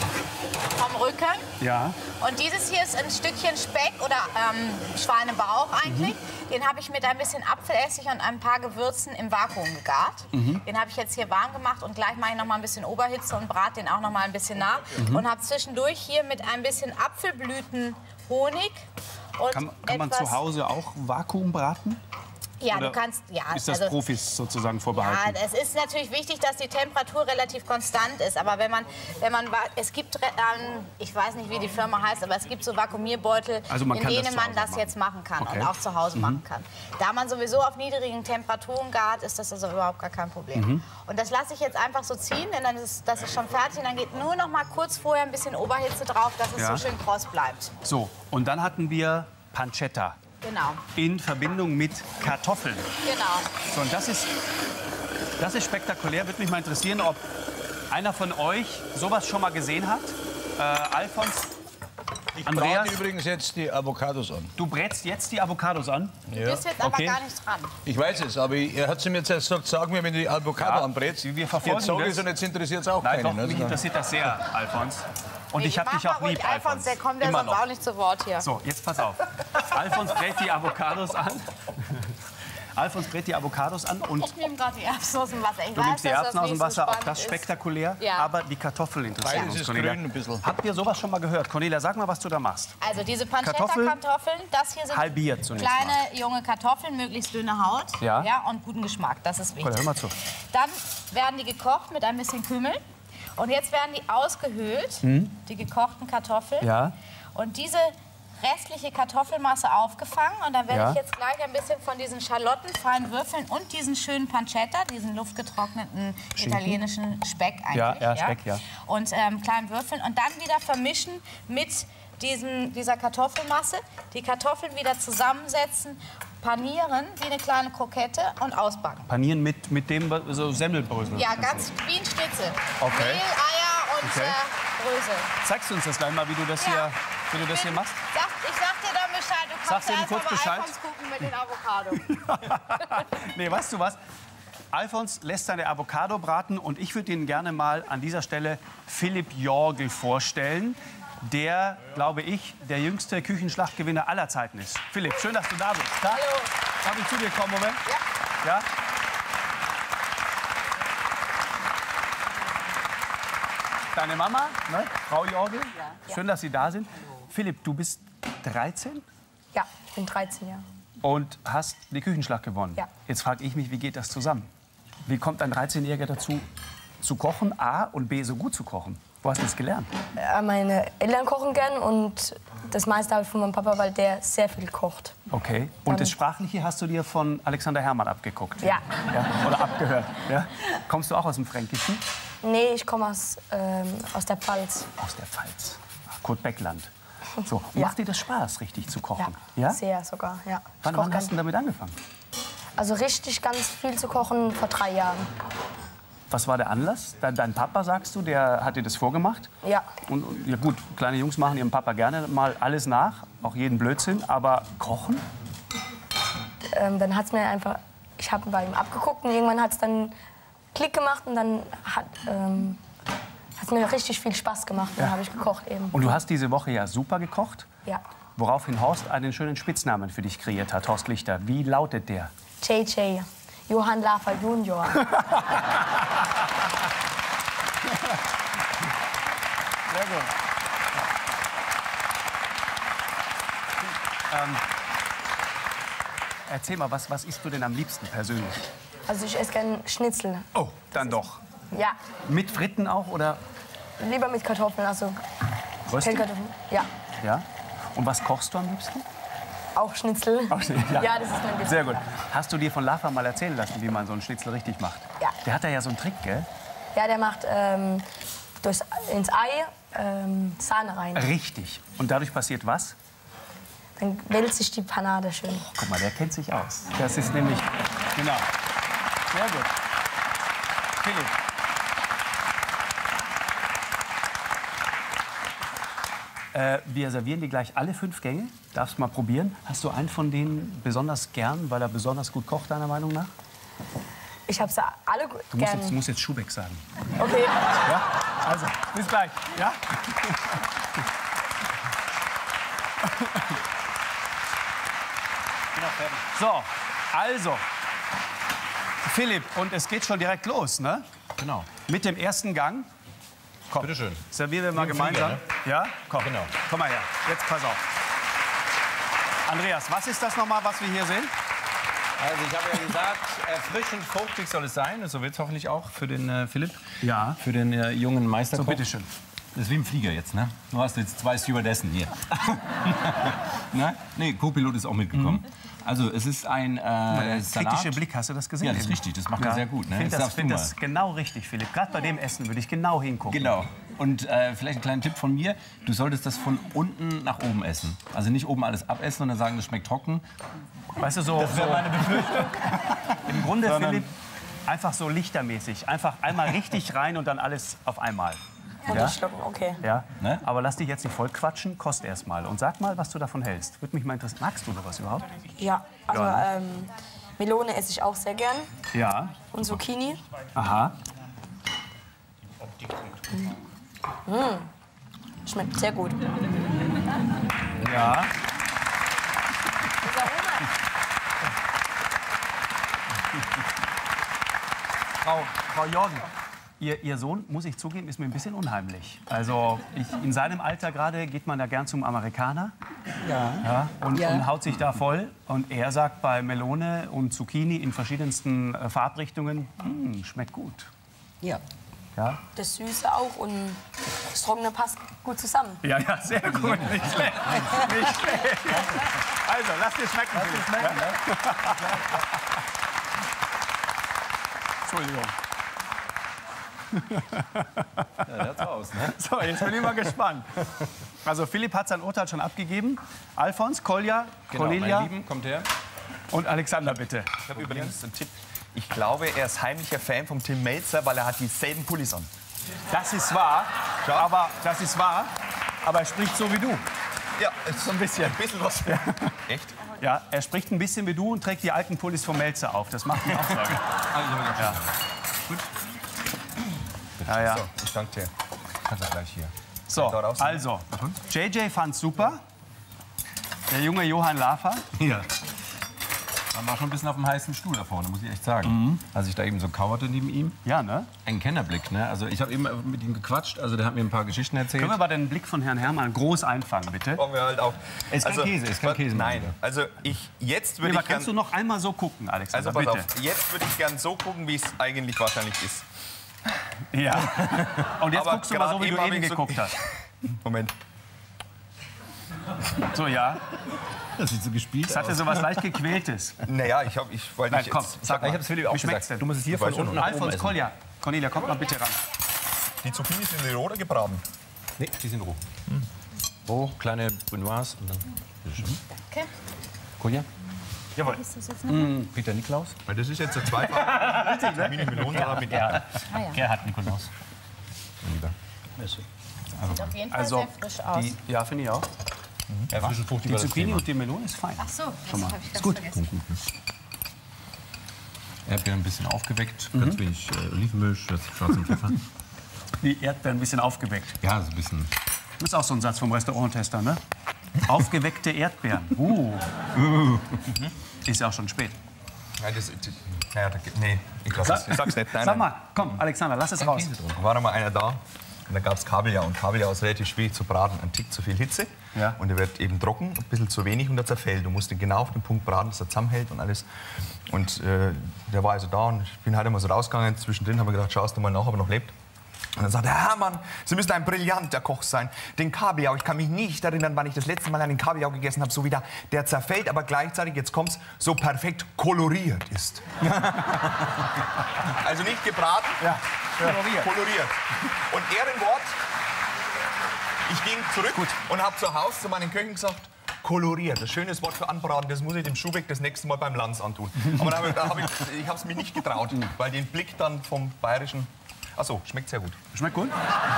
vom Rücken. ja. Und dieses hier ist ein Stückchen Speck oder ähm, Schweinebauch eigentlich. Den habe ich mit ein bisschen Apfelessig und ein paar Gewürzen im Vakuum gegart. Den habe ich jetzt hier warm gemacht und gleich mache ich noch mal ein bisschen Oberhitze und brate den auch noch mal ein bisschen nach. Und habe zwischendurch hier mit ein bisschen Apfelblüten Honig und Kann, kann man etwas, zu Hause auch Vakuum braten? Ja, Oder du kannst, ja, Ist das also, Profis sozusagen ja, vorbehalten? es ist natürlich wichtig, dass die Temperatur relativ konstant ist. Aber wenn man, wenn man, wa- es gibt, ähm, ich weiß nicht, wie die Firma heißt, aber es gibt so Vakuumierbeutel, Also man in kann das denen zu man Hause das machen. jetzt machen kann Okay. und auch zu Hause machen kann. Da man sowieso auf niedrigen Temperaturen gart, ist das also überhaupt gar kein Problem. Mhm. Und das lasse ich jetzt einfach so ziehen, denn dann ist das ist schon fertig. Und dann geht nur noch mal kurz vorher ein bisschen Oberhitze drauf, dass es Ja. so schön kross bleibt. So, und dann hatten wir Pancetta Genau, in Verbindung mit Kartoffeln. genau. So, und das ist, das ist spektakulär. Würde mich mal interessieren, ob einer von euch sowas schon mal gesehen hat. Äh, Alfons, Ich Andreas? brate übrigens jetzt die Avocados an. du brätst jetzt die Avocados an. Du bist jetzt Okay. aber gar nicht dran. Ich weiß es, aber er hat sie mir jetzt erst gesagt, sag mir, wenn du die Avocado Ja, anbrätst. wir verfolgen Jetzt sag ich das. es und jetzt interessiert es auch Nein, keinen. doch, mich Also, interessiert das sehr, Alfons. Und ich Nee, habe mach dich auch mal ruhig, lieb, Alfons, Alfons. der kommt ja Immer sonst noch. auch nicht zu Wort hier. So, jetzt pass auf. Alfons brät die Avocados an. Alfons brät die Avocados an und Ich nehme gerade die Erbsen aus dem Wasser. Ich du weiß, nimmst die dass Erbsen das aus dem nicht so Wasser, auch spannend das ist. spektakulär. Ja. Aber die Kartoffeln interessieren Beides uns, ist Cornelia. grün ein bisschen. Habt ihr sowas schon mal gehört? Cornelia, sag mal, was du da machst. Also diese Kartoffel- Pancetta-Kartoffeln, das hier sind Halbiert zunächst kleine junge Kartoffeln, möglichst dünne Haut. Ja. Ja, und guten Geschmack, das ist Kolla, wichtig. hör mal zu. Dann werden die gekocht mit ein bisschen Kümmel. Und jetzt werden die ausgehöhlt, die gekochten Kartoffeln. Hm? Ja. Und diese restliche Kartoffelmasse aufgefangen. Und dann werde Ja. ich jetzt gleich ein bisschen von diesen Schalotten, feinen Würfeln und diesen schönen Pancetta, diesen luftgetrockneten italienischen Speck eigentlich. Ja, ja, Speck, ja. Und ähm, kleinen Würfeln. Und dann wieder vermischen mit diesen, dieser Kartoffelmasse. Die Kartoffeln wieder zusammensetzen, panieren wie eine kleine Krokette und ausbacken. Panieren mit, mit dem so Semmelbrösel. Ja, ganz wie ein Schnitzel. Okay. Mehl, Eier und Okay. äh, Brösel. Zeigst du uns das gleich mal, wie du das, Ja. hier, wie du das hier machst? Sag, ich sag dir dann Bescheid. Du Sagst kannst du ihm erst kurz mal bei Bescheid? Alfons gucken mit den Avocado. Nee, weißt du was? Alfons lässt seine Avocado braten und ich würde Ihnen gerne mal an dieser Stelle Philipp Jorgel vorstellen, der, glaube ich, der jüngste Küchenschlachtgewinner aller Zeiten ist. Philipp, schön, dass du da bist. Da? Hallo. Darf ich zu dir kommen, Moment? Ja. Ja? Deine Mama, ne? Frau Jorgel? Schön, dass Sie da sind. Philipp, du bist dreizehn Ja, ich bin dreizehn Jahre. und hast die Küchenschlacht gewonnen. Ja. Jetzt frage ich mich, wie geht das zusammen? Wie kommt ein dreizehnjähriger dazu, zu kochen, A, und B, so gut zu kochen? Wo hast du das gelernt? Äh, Meine Eltern kochen gern und das meiste habe ich von meinem Papa, weil der sehr viel kocht. Okay. Und das Sprachliche hast du dir von Alexander Herrmann abgeguckt? Ja. Ja? Oder abgehört? Ja? Kommst du auch aus dem Fränkischen? Nee, ich komme aus, ähm, aus der Pfalz. Aus der Pfalz. Kurt Beckland. So, und Ja. macht dir das Spaß, richtig zu Ja, kochen? Ja? sehr sogar, ja. Ich Wann, koch wann hast du gern. damit angefangen? Also richtig ganz viel zu kochen vor drei Jahren. Was war der Anlass? Dein, dein Papa, sagst du, der hat dir das vorgemacht? Ja. Und, und ja gut, kleine Jungs machen ihrem Papa gerne mal alles nach, auch jeden Blödsinn. Aber kochen? Ähm, dann hat es mir einfach, ich habe bei ihm abgeguckt und irgendwann hat es dann Klick gemacht und dann hat ähm, es mir richtig viel Spaß gemacht. Dann habe ich gekocht eben. Und du hast diese Woche ja super gekocht. Ja. Woraufhin Horst einen schönen Spitznamen für dich kreiert hat, Horst Lichter. Wie lautet der? J J, Johann Lafer Junior. Sehr gut. Ähm, erzähl mal, was, was isst du denn am liebsten persönlich? Also ich esse gern Schnitzel. Oh, dann doch. Ja, Mit Fritten auch oder lieber mit Kartoffeln, also Rösti? Pellkartoffeln. Ja, Ja? Und was kochst du am liebsten? auch Schnitzel. Auch Schnitzel, ja. Ja, das ist mein Lieblings. Sehr gut. Hast du dir von Lafer mal erzählen lassen, wie man so einen Schnitzel richtig macht? Ja. Der hat da ja so einen Trick, gell? Ja, der macht ähm, durchs, ins Ei ähm, Sahne rein. Richtig. Und dadurch passiert was? Dann wälzt sich die Panade schön. Guck mal, der kennt sich aus. Das ist nämlich... Genau. Sehr gut. Philipp. Äh, wir servieren dir gleich alle fünf Gänge. Darfst mal probieren. Hast du einen von denen besonders gern, weil er besonders gut kocht, deiner Meinung nach? Ich habe sie alle gu- Du musst gern. jetzt, musst jetzt Schubeck sagen. Okay. Ja? Also, bis gleich. Ja? So, also, Philipp, und es geht schon direkt los, ne? Genau. Mit dem ersten Gang. Komm, Bitte schön. servieren wir mal Wie ein gemeinsam. Flieger, Ja? Komm, Genau. komm mal her. Jetzt pass auf. Andreas, was ist das nochmal, was wir hier sehen? Also ich habe ja gesagt, erfrischend fruchtig soll es sein. So wird es hoffentlich auch für den äh, Philipp. Ja. Für den äh, jungen Meisterkoch. So, bitteschön. Das ist wie im Flieger jetzt, ne? Du hast jetzt zwei Stewardessen hier. ne? Nee, Co-Pilot ist auch mitgekommen. Also es ist ein äh, Der Salat. kritische Blick, hast du das gesehen? Ja, das ist richtig. Das macht er sehr gut. Ne? Ich finde Jetzt das, darfst du find mal. das genau richtig, Philipp. Gerade bei dem Essen würde ich genau hingucken. Genau. Und äh, vielleicht ein kleiner Tipp von mir. Du solltest das von unten nach oben essen. Also nicht oben alles abessen und dann sagen, das schmeckt trocken. Weißt du, so, so im Grunde, Sondern- Philipp, einfach so lichtermäßig. Einfach einmal richtig rein und dann alles auf einmal. Und Ja? ich schlucken, okay. Ja? Ne? Aber lass dich jetzt nicht voll quatschen, kost erst mal. Und sag mal, was du davon hältst. Würde mich mal interessieren. Magst du sowas überhaupt? Ja, also Ja, ähm, Melone esse ich auch sehr gern. Ja. Und Zucchini. Aha. Schmeckt sehr gut. Ja. Frau, Frau Jorgen, ihr, ihr Sohn, muss ich zugeben, ist mir ein bisschen unheimlich. Also ich, in seinem Alter gerade geht man da gern zum Amerikaner. Ja. Ja, und, Ja. und haut sich da voll. Und er sagt bei Melone und Zucchini in verschiedensten äh, Farbrichtungen, "Hm, schmeckt gut. Ja. Ja? Das Süße auch und Stroganoff passt gut zusammen. Ja, ja, sehr gut. Nicht schlecht. Nicht schlecht. Also, lass dir schmecken. Lass dir schmecken, ja? Entschuldigung. Ja, der hat's raus, ne? So, jetzt bin ich mal gespannt. Also, Philipp hat sein Urteil schon abgegeben. Alfons, Kolja, Genau, Cornelia meine Lieben, kommt her. und Alexander, bitte. Ich habe übrigens einen Tipp. Ich glaube, er ist heimlicher Fan von Tim Melzer, weil er hat dieselben Pullis an. Das ist wahr, aber das ist wahr. Aber er spricht so wie du. Ja, so ein bisschen. Ein bisschen was. Ja. Echt? Ja, er spricht ein bisschen wie du und trägt die alten Pullis vom Melzer auf. Das macht ihn auch Sorge. Ja. Gut. Ja, ja. So, ich danke dir. Kannst du gleich hier. So, Da raus. also, J J fand's super. Der junge Johann Lafer. Ja. Man war schon ein bisschen auf dem heißen Stuhl da vorne, muss ich echt sagen. Als ich da eben so kauerte neben ihm. Ja, ne? Ein Kennerblick, ne? Also ich habe eben mit ihm gequatscht, also der hat mir ein paar Geschichten erzählt. Können wir mal den Blick von Herrn Herrmann groß einfangen, bitte? Brauchen wir halt auch. Ist kein Käse, ist kein Käse. Nein, also ich, jetzt würde Lieber, ich gern, kannst du noch einmal so gucken, Alexander, also pass bitte? auf, jetzt würde ich gern so gucken, wie es eigentlich wahrscheinlich ist. Ja. Und jetzt Aber guckst du mal so, gerade wie du eben hab eben ich so- geguckt hast. Moment. So, ja. Das sieht so gespielt Das hatte so was leicht Gequältes. Naja, ich, hab, ich wollte Nein, nicht komm, jetzt... sag mal. Ich habe es Philipp auch Wie schmeckt's gesagt. denn? Du musst es hier Ich von weiß schon unten nach oben Alfons, essen. Kolja. Cornelia, kommt mal bitte ran. Die Zucchini sind in roh oder gebraten? Nee, die sind roh. Roh, kleine Brunoise und dann... Okay. Kolja? Jawohl. Peter Niklaus? Weil das ist jetzt der zweite Zucchini-Melonensalat mit Erdbeeren. Gerhard Nikolaus. Sieht auf jeden Fall Also, sehr frisch aus. Die, ja, finde ich auch. Ja, frische Frucht, Die Zucchini und die Melone ist fein. Ach so, das habe ich ganz vergessen. Erdbeeren ein bisschen aufgeweckt, ganz wenig äh, Olivenmilch, schwarzen Pfeffer. Die Erdbeeren ein bisschen aufgeweckt. Ja, so ein bisschen. Das ist auch so ein Satz vom Restauranttester, ne? Aufgeweckte Erdbeeren. Uh. Ist ja auch schon spät. Nein, das, das, naja, da, nee, ich, lass es. ich sag's nicht. Nein, Sag nein. mal, komm, Alexander, lass es raus. Da war noch mal einer da und da gab es Kabeljau. Und Kabeljau ist relativ schwierig zu braten. Ein Tick zu viel Hitze. Ja. Und er wird eben trocken, ein bisschen zu wenig und er zerfällt. Du musst ihn genau auf den Punkt braten, dass er zusammenhält und alles. Und äh, der war also da und ich bin halt immer so rausgegangen. Zwischendrin haben wir gedacht, schaust du mal nach, ob er noch lebt. Und dann sagt er, Hermann, Sie müssen ein brillanter Koch sein. Den Kabeljau, ich kann mich nicht erinnern, wann ich das letzte Mal einen Kabeljau gegessen habe, so wie der, der zerfällt, aber gleichzeitig, jetzt kommt's, so perfekt koloriert ist. Also nicht gebraten, Ja, koloriert. koloriert. Und Ehrenwort, ich ging zurück und habe zu Hause zu meinen Köchen gesagt, koloriert, das schönes Wort für anbraten, das muss ich dem Schubeck das nächste Mal beim Lanz antun. Aber da hab ich, da hab ich, ich habe es mir nicht getraut, weil den Blick dann vom bayerischen... Ach so, schmeckt sehr gut. Schmeckt gut?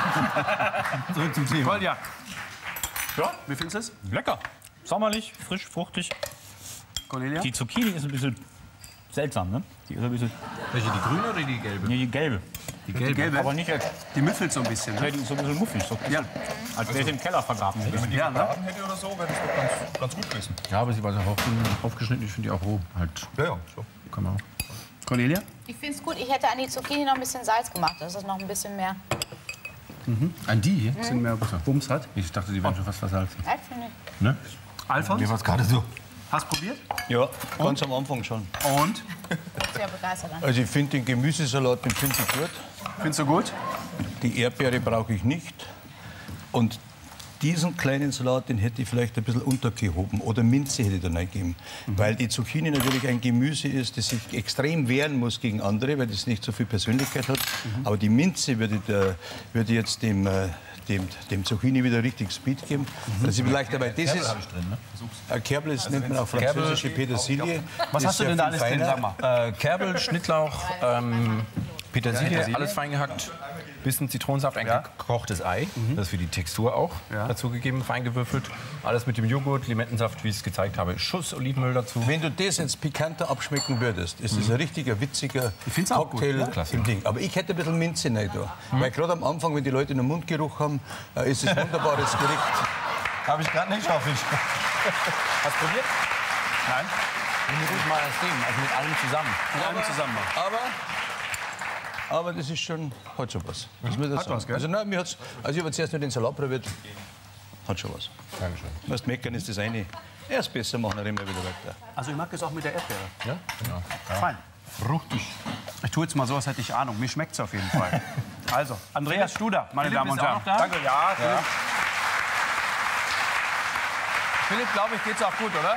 Zurück zum Thema. Kolja. Ja, wie findest du es? Lecker. Sommerlich, frisch, fruchtig. Cornelia? Die Zucchini ist ein bisschen seltsam, ne? Die ist ein bisschen... Welche, die grüne oder die gelbe? Nee, die gelbe. Die gelbe. gelbe? Aber nicht... Die müffelt so ein bisschen. Ja, Ne? die ist so ein bisschen muffig. So, Ja. als wäre sie im Keller vergraben. Ja, ne? Braten hätte oder so, wäre das doch ganz, ganz gut gewesen. Ja, aber sie war so auf, aufgeschnitten, ich finde die auch roh. Halt, Ja, ja, so. kann man auch. Cornelia? Ich finde es gut. Ich hätte an die Zucchini noch ein bisschen Salz gemacht. Das ist noch ein bisschen mehr. An die? Ein bisschen mehr Bums hat. Ich dachte, die wären schon fast versalzen. Salz finde ich. Ne? Alfons, Mir war es gerade so. hast probiert? Ja, ganz am Anfang schon. Und? Sehr begeistert. Also ich finde den Gemüsesalat, den finde ich gut. Findest du gut? Die Erdbeere brauche ich nicht. Und diesen kleinen Salat, den hätte ich vielleicht ein bisschen untergehoben. Oder Minze hätte ich da reingegeben. Mhm. Weil die Zucchini natürlich ein Gemüse ist, das sich extrem wehren muss gegen andere, weil das nicht so viel Persönlichkeit hat. Mhm. Aber die Minze würde, der, würde jetzt dem, äh, dem, dem Zucchini wieder richtig Speed geben. Mhm. Dass ich vielleicht, aber das ist, drin, ne? ein Kerbel ist, nennt man auch französische Petersilie. Was Das hast du ist denn sehr da viel alles drin? feiner. Sag mal. Äh, Kerbel, Schnittlauch, ähm, Petersilie, alles fein gehackt. Bisschen Zitronensaft, ein gekochtes Ei. Das ist für die Textur auch Ja. dazugegeben, fein gewürfelt. Alles mit dem Joghurt, Limettensaft, wie ich es gezeigt habe. Schuss Olivenöl dazu. Wenn du das jetzt pikanter abschmecken würdest, ist das ein richtiger, witziger find's auch gut, Cocktail ja. im Ding. Aber ich hätte ein bisschen Minze rein da. Weil gerade am Anfang, wenn die Leute einen Mundgeruch haben, äh, ist es ein wunderbares Gericht. Habe ich gerade nicht, hoffe ich. Hast du probiert? Nein. Ruhig mal das Ding, also mit allem zusammen. Mit allem zusammen. Aber, aber das ist schon, hat schon was. Das muss ich Hat sagen. was, gell? Also, nein, mir hat's, also ich habe zuerst nur den Salat probiert. Hat schon was. Dankeschön. Was meckern ist das eine. Erst besser machen, dann reden wir wieder weiter. Also ich mag das auch mit der Erdbeere. Ja? Genau. Fein. Fruchtig. Ich tue jetzt mal so, als hätte ich Ahnung. Mir schmeckt es auf jeden Fall. Also, Andreas Studer, meine Philipp, Damen und bist du Herren. auch noch da? Danke, ja. Philipp, Philipp glaube ich, geht's auch gut, oder?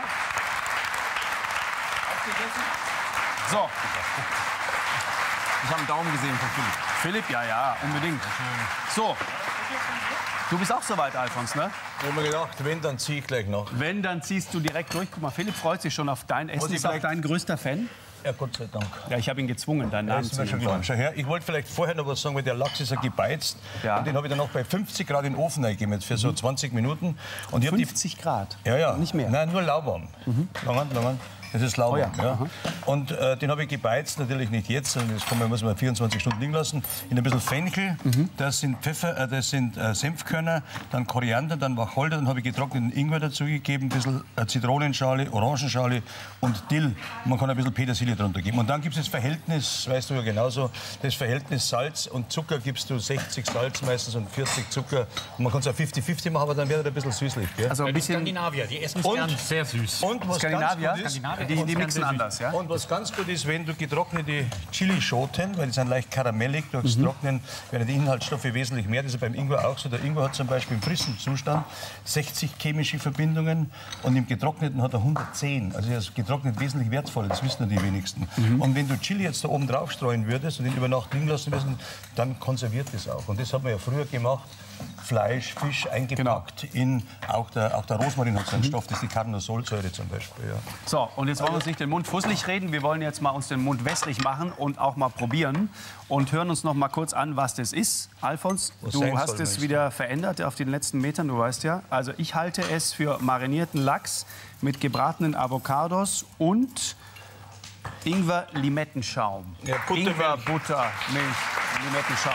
So, Ich habe einen Daumen gesehen von Philipp. Philipp, ja, ja, unbedingt. So, du bist auch soweit, Alfons, ne? Ich habe mir gedacht, wenn, dann ziehe ich gleich noch. Wenn, dann ziehst du direkt durch. Guck mal, Philipp freut sich schon auf dein Essen. ich Ist auch vielleicht- dein größter Fan? Ja, Gott sei Dank. Ja, ich habe ihn gezwungen, deinen Namen Das ist zu mir schon nennen. klar. Schau her, ich wollte vielleicht vorher noch was sagen, weil der Lachs ist ja gebeizt. Ja. Und den habe ich dann noch bei fünfzig Grad in den Ofen reingegeben, jetzt für so zwanzig Minuten. Und ich hab die, fünfzig Grad? ja, ja. Nicht mehr? Nein, nur lauwarm. Lang an, lang an. Das ist lauwarm. Oh ja. ja. Und äh, den habe ich gebeizt, natürlich nicht jetzt, sondern das kann man, muss man vierundzwanzig Stunden liegen lassen. In ein bisschen Fenchel, das sind Pfeffer, äh, das sind äh, Senfkörner, dann Koriander, dann Wacholder, dann habe ich getrockneten Ingwer dazugegeben, ein bisschen äh, Zitronenschale, Orangenschale und Dill. Man kann ein bisschen Petersilie drunter geben. Und dann gibt es das Verhältnis, weißt du ja genauso, das Verhältnis Salz und Zucker gibst du sechzig Salz meistens und vierzig Zucker. Und man kann es auch fünfzig fünfzig machen, aber dann wird er ein bisschen süßlich. Gell? Also ein bisschen Skandinavier, die essen es Und- gern sehr süß. Und was Skandinavier, ganz gut ist, Skandinavier. die, die mixen anders, ja? und was ganz gut ist, wenn du getrocknete Chilischoten, weil die sind leicht karamellig, durchs Trocknen werden die Inhaltsstoffe wesentlich mehr. Das ist beim Ingwer auch so. Der Ingwer hat zum Beispiel im frischen Zustand sechzig chemische Verbindungen und im getrockneten hat er hundertzehn. Also er ist getrocknet wesentlich wertvoller, das wissen nur die wenigsten. Und wenn du Chili jetzt da oben drauf streuen würdest und ihn über Nacht liegen lassen würdest, dann konserviert das auch. Und das hat man ja früher gemacht. Fleisch, Fisch eingepackt in, auch der, auch der Rosmarin hat so einen Stoff, das ist die Carnosolsäure zum Beispiel. Ja. So, und jetzt wollen wir uns nicht den Mund fusselig reden. Wir wollen jetzt mal uns den Mund wässrig machen und auch mal probieren. Und hören uns noch mal kurz an, was das ist. Alfons, Was du sein hast soll, es meinst wieder verändert auf den letzten Metern, du weißt ja. Also ich halte es für marinierten Lachs mit gebratenen Avocados und Ingwer-Limettenschaum. Ja, Buttermilch. Ingwer, Butter, Milch, Limettenschaum.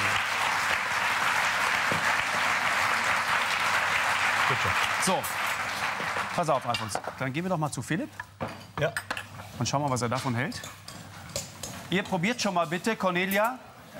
So, pass auf, Alfons. Dann gehen wir doch mal zu Philipp Ja. und schauen mal, was er davon hält. Ihr probiert schon mal bitte, Cornelia.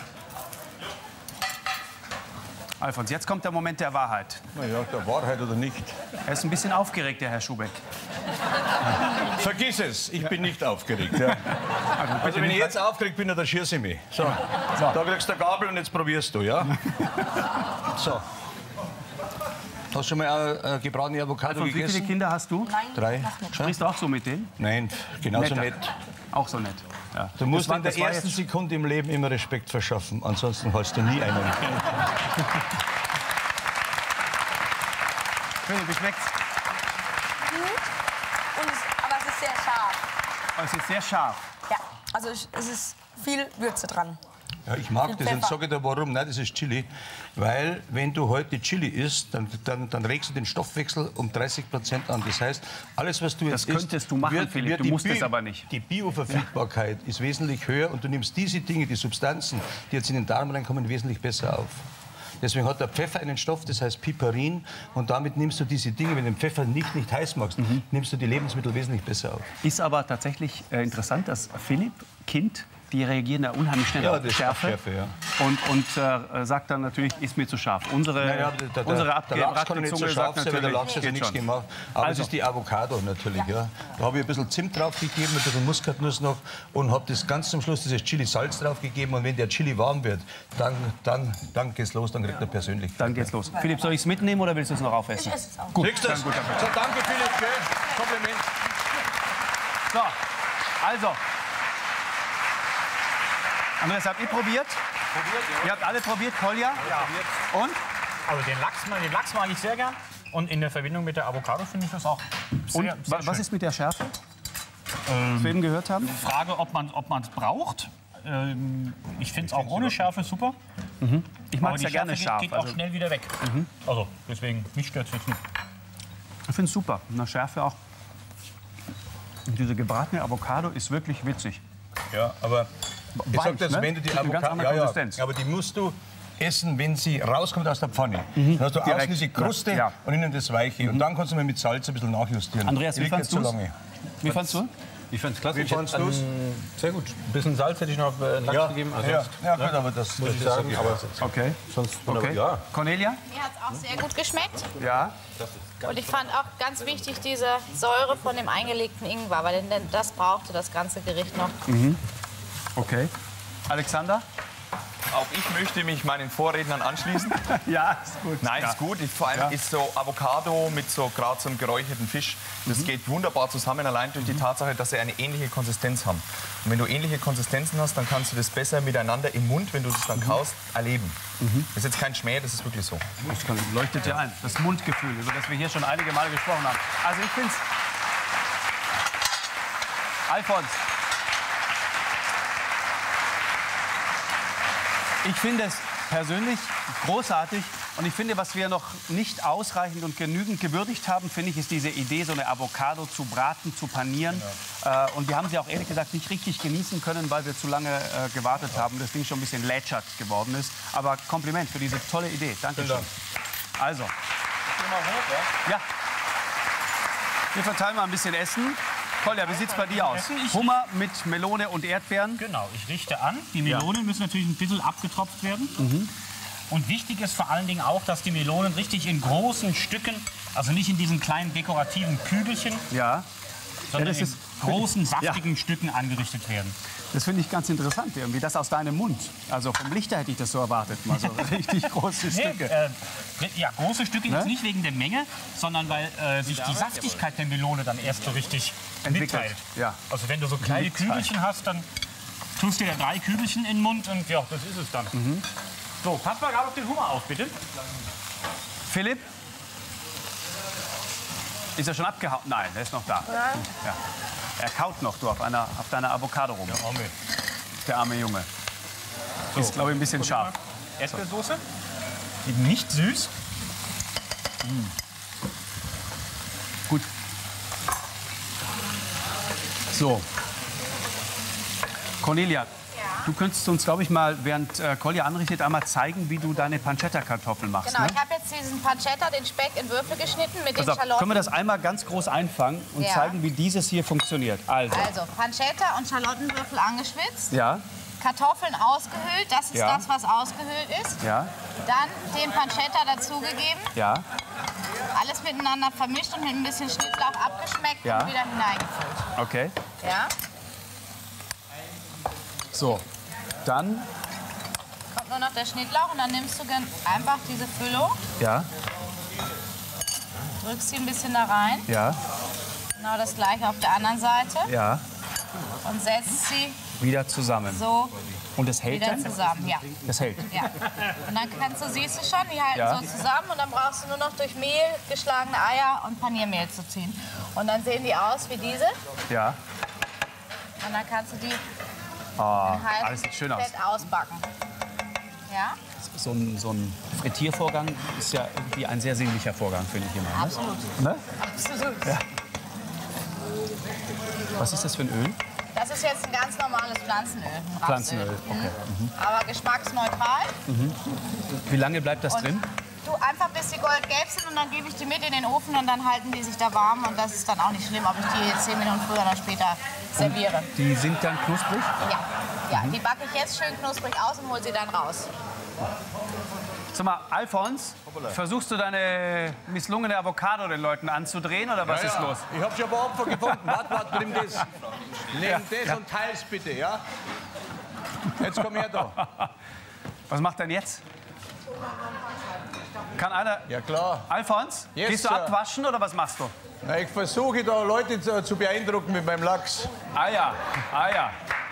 Alfons, jetzt kommt der Moment der Wahrheit. Na ja, der Wahrheit oder nicht. Er ist ein bisschen aufgeregt, der Herr Schubeck. Vergiss es, ich bin nicht aufgeregt. Ja. Also wenn ich jetzt aufgeregt bin, dann schieße ich mich. So. Da kriegst du eine Gabel und jetzt probierst du, ja? So. Hast du schon mal äh, gebratene Avocado Alfons, wie viele gegessen? Kinder hast du? Drei. Sprichst du auch so mit denen? Nein, genauso Netter. nett. Auch so nett. Ja. Du musst Das war- in der das war ersten jetzt- Sekunde im Leben immer Respekt verschaffen, ansonsten hast du nie einen. Philipp, wie schmeckt's? Und es, aber es ist sehr scharf. Oh, es ist sehr scharf. Ja, also ich, es ist viel Würze dran. Ja, ich mag Viel das und Pfeffer. sage dir warum. Nein, das ist Chili. Weil, wenn du heute Chili isst, dann, dann, dann regst du den Stoffwechsel um dreißig Prozent an. Das heißt, alles, was du jetzt Das könntest isst, du machen, wird, Philipp, wird du die musst es Bi- aber nicht. Die Bioverfügbarkeit ist wesentlich höher und du nimmst diese Dinge, die Substanzen, die jetzt in den Darm reinkommen, wesentlich besser auf. Deswegen hat der Pfeffer einen Stoff, das heißt Piperin. Und damit nimmst du diese Dinge, wenn du den Pfeffer nicht, nicht heiß magst, Mhm. nimmst du die Lebensmittel wesentlich besser auf. Ist aber tatsächlich äh, interessant, dass Philipp, Kind, die reagieren da unheimlich schnell Ja, auf das ist Schärfe. Schärfe, ja. Und, und äh, sagt dann natürlich, ist mir zu scharf. Unsere, Naja, der, der, unsere der Lachs kann abgebrannte nicht so Zunge scharf sagt sein, weil der natürlich, Lachs hat ja geht nichts schon. gemacht. Aber Also. es ist die Avocado natürlich. Ja. Da habe ich ein bisschen Zimt drauf gegeben, ein bisschen Muskatnuss noch und habe das ganz zum Schluss dieses Chili-Salz drauf gegeben. Und wenn der Chili warm wird, dann, dann, dann geht's los, dann kriegt er persönlich. Dann geht's los. Philipp, soll ich es mitnehmen oder willst du es noch aufessen? Ich esse es auch. Gut, Kriegst du das? dann gut, dann So, danke Philipp, gell? Kompliment. So, also. Andreas, habt ihr probiert? Ihr habt alle probiert, Kolja? Ja. Und? Also den Lachs, den Lachs mag ich sehr gern. Und in der Verbindung mit der Avocado finde ich das auch sehr, Und sehr wa- was schön. ist mit der Schärfe? Was wir eben gehört haben? Frage, ob man es braucht. Ähm, ich finde es auch ohne Schärfe super. Ich mag Aber es die ja gerne Schärfe scharf. geht, geht auch Also, schnell wieder weg. Also deswegen, mich stört es jetzt nicht. ich finde es super. Eine Schärfe auch. Und diese gebratene Avocado ist wirklich witzig. Ja, aber ich Weich, sag das, ne? wenn du die Eine ganz Avocado, andere ja, ja, Konsistenz. aber die musst du essen, wenn sie rauskommt aus der Pfanne. Dann hast du Direkt. außen diese Kruste Ja. und innen das Weiche. Und dann kannst du mal mit Salz ein bisschen nachjustieren. Andreas, Die wie liegt fandst nicht so du's? lange. Wie fandst du? Ich fand's klasse. Wie Ich hätte, fandst du's? ähm, Sehr gut. Ein bisschen Salz hätte ich noch auf äh, Lachs Ja, gegeben. Also ja, sonst, ja, gut, aber das muss das ich ist sagen. okay. Aber Okay. sonst wunderbar. Okay. Ja. Cornelia? Mir hat es auch sehr gut geschmeckt. Ja. Und ich fand auch ganz wichtig diese Säure von dem eingelegten Ingwer, weil denn das brauchte das ganze Gericht noch. Okay. Alexander? Auch ich möchte mich meinen Vorrednern anschließen. Ja, ist gut. Nein, ja. ist gut. Ich, vor allem Ja. ist so Avocado mit so gerade so einem geräucherten Fisch. Das Mhm. geht wunderbar zusammen, allein durch die Tatsache, dass sie eine ähnliche Konsistenz haben. Und wenn du ähnliche Konsistenzen hast, dann kannst du das besser miteinander im Mund, wenn du das dann kaust, erleben. Das ist jetzt kein Schmäh, das ist wirklich so. Das kann- leuchtet ja ein. Das Mundgefühl, über das wir hier schon einige Male gesprochen haben. Also ich finde es... Alfons. Ich finde es persönlich großartig. Und ich finde, was wir noch nicht ausreichend und genügend gewürdigt haben, finde ich, ist diese Idee, so eine Avocado zu braten, zu panieren. Äh, und wir haben sie auch ehrlich gesagt nicht richtig genießen können, weil wir zu lange äh, gewartet haben. Das Ding schon ein bisschen lätschert geworden ist. Aber Kompliment für diese tolle Idee. Dankeschön. Also. Ja. Wir verteilen mal ein bisschen Essen. Kolja, wie sieht es bei dir aus? Essen? Ich- Hummer mit Melone und Erdbeeren. Genau, ich richte an. Die Melonen müssen natürlich ein bisschen abgetropft werden. Mhm. Und wichtig ist vor allen Dingen auch, dass die Melonen richtig in großen Stücken, also nicht in diesen kleinen dekorativen Kügelchen, Ja. sondern das in ist- großen, saftigen Stücken angerichtet werden. Das finde ich ganz interessant, irgendwie, das aus deinem Mund. Also vom Lichter hätte ich das so erwartet, mal so richtig große Nee, Stücke. äh, ja, große Stücke Ne? jetzt nicht wegen der Menge, sondern weil äh, sich die Saftigkeit der Melone dann erst so richtig Entwickelt, mitteilt. ja. Also wenn du so kleine Mitteilt. Kügelchen hast, dann tust du dir drei Kügelchen in den Mund und ja, das ist es dann. Mhm. So, pass mal gerade auf den Hummer auf, bitte. Philipp? Ist er schon abgehauen? Nein, er ist noch da. Ja. Er kaut noch, du, auf, einer, auf deiner Avocado rum. Der arme, Der arme Junge. Ist, glaube ich, ein bisschen scharf. Erdbeersoße. Eben nicht süß. Gut. So. Cornelia, du könntest uns, glaube ich, mal, während äh, Kolja anrichtet, einmal zeigen, wie du deine Pancetta-Kartoffeln machst. Genau, Ne? ich habe jetzt diesen Pancetta, den Speck in Würfel geschnitten mit Pass den auf, Schalotten. können wir das einmal ganz groß einfangen und Ja. zeigen, wie dieses hier funktioniert? Also, Also, Pancetta und Schalottenwürfel angeschwitzt. ja, Kartoffeln ausgehöhlt, das ist Ja. das, was ausgehöhlt ist. ja, Dann den Pancetta dazugegeben, ja, alles miteinander vermischt und mit ein bisschen Schnittlauch abgeschmeckt Ja. und wieder hineingefüllt. okay. Ja? So, dann, Kommt nur noch der Schnittlauch und dann nimmst du gen- einfach diese Füllung, ja, drückst sie ein bisschen da rein, ja, genau das gleiche auf der anderen Seite ja, und setzt sie wieder zusammen. so Und das hält wieder dann? zusammen. Ja. Das hält. Ja. Und dann kannst du, siehst du schon, die halten Ja. so zusammen und dann brauchst du nur noch durch Mehl, geschlagene Eier und Paniermehl zu ziehen. Und dann sehen die aus wie diese Ja, und dann kannst du die ah, halb alles sieht schön aus. fett ausbacken. Ja, So ein, so ein Frittiervorgang ist ja irgendwie ein sehr sinnlicher Vorgang, finde ich immer. Ne? absolut. Ne? Absolut. Ja. Was ist das für ein Öl? Das ist jetzt ein ganz normales Pflanzenöl. Ein Rapsöl. Pflanzenöl, okay. Mhm. Aber geschmacksneutral. Wie lange bleibt das Und drin? du einfach bis die goldgelb sind und dann gebe ich die mit in den Ofen und dann halten die sich da warm und das ist dann auch nicht schlimm, ob ich die zehn Minuten früher oder später serviere. Die sind dann knusprig? Ja, ja, die backe ich jetzt schön knusprig aus und hole sie dann raus. Sag mal, Alfons, versuchst du deine misslungene Avocado den Leuten anzudrehen oder was ist los? Ich habe schon ein paar Opfer gefunden. Warte, warte, nimm das. Nimm Ja, das ja. und teils bitte, ja? Jetzt komm her da. Was macht denn jetzt? Kann einer... Ja klar. Alfons, Yes, gehst du Sir. abwaschen oder was machst du? Na, ich versuche da Leute zu, zu beeindrucken mit meinem Lachs. Ah ja, ah ja.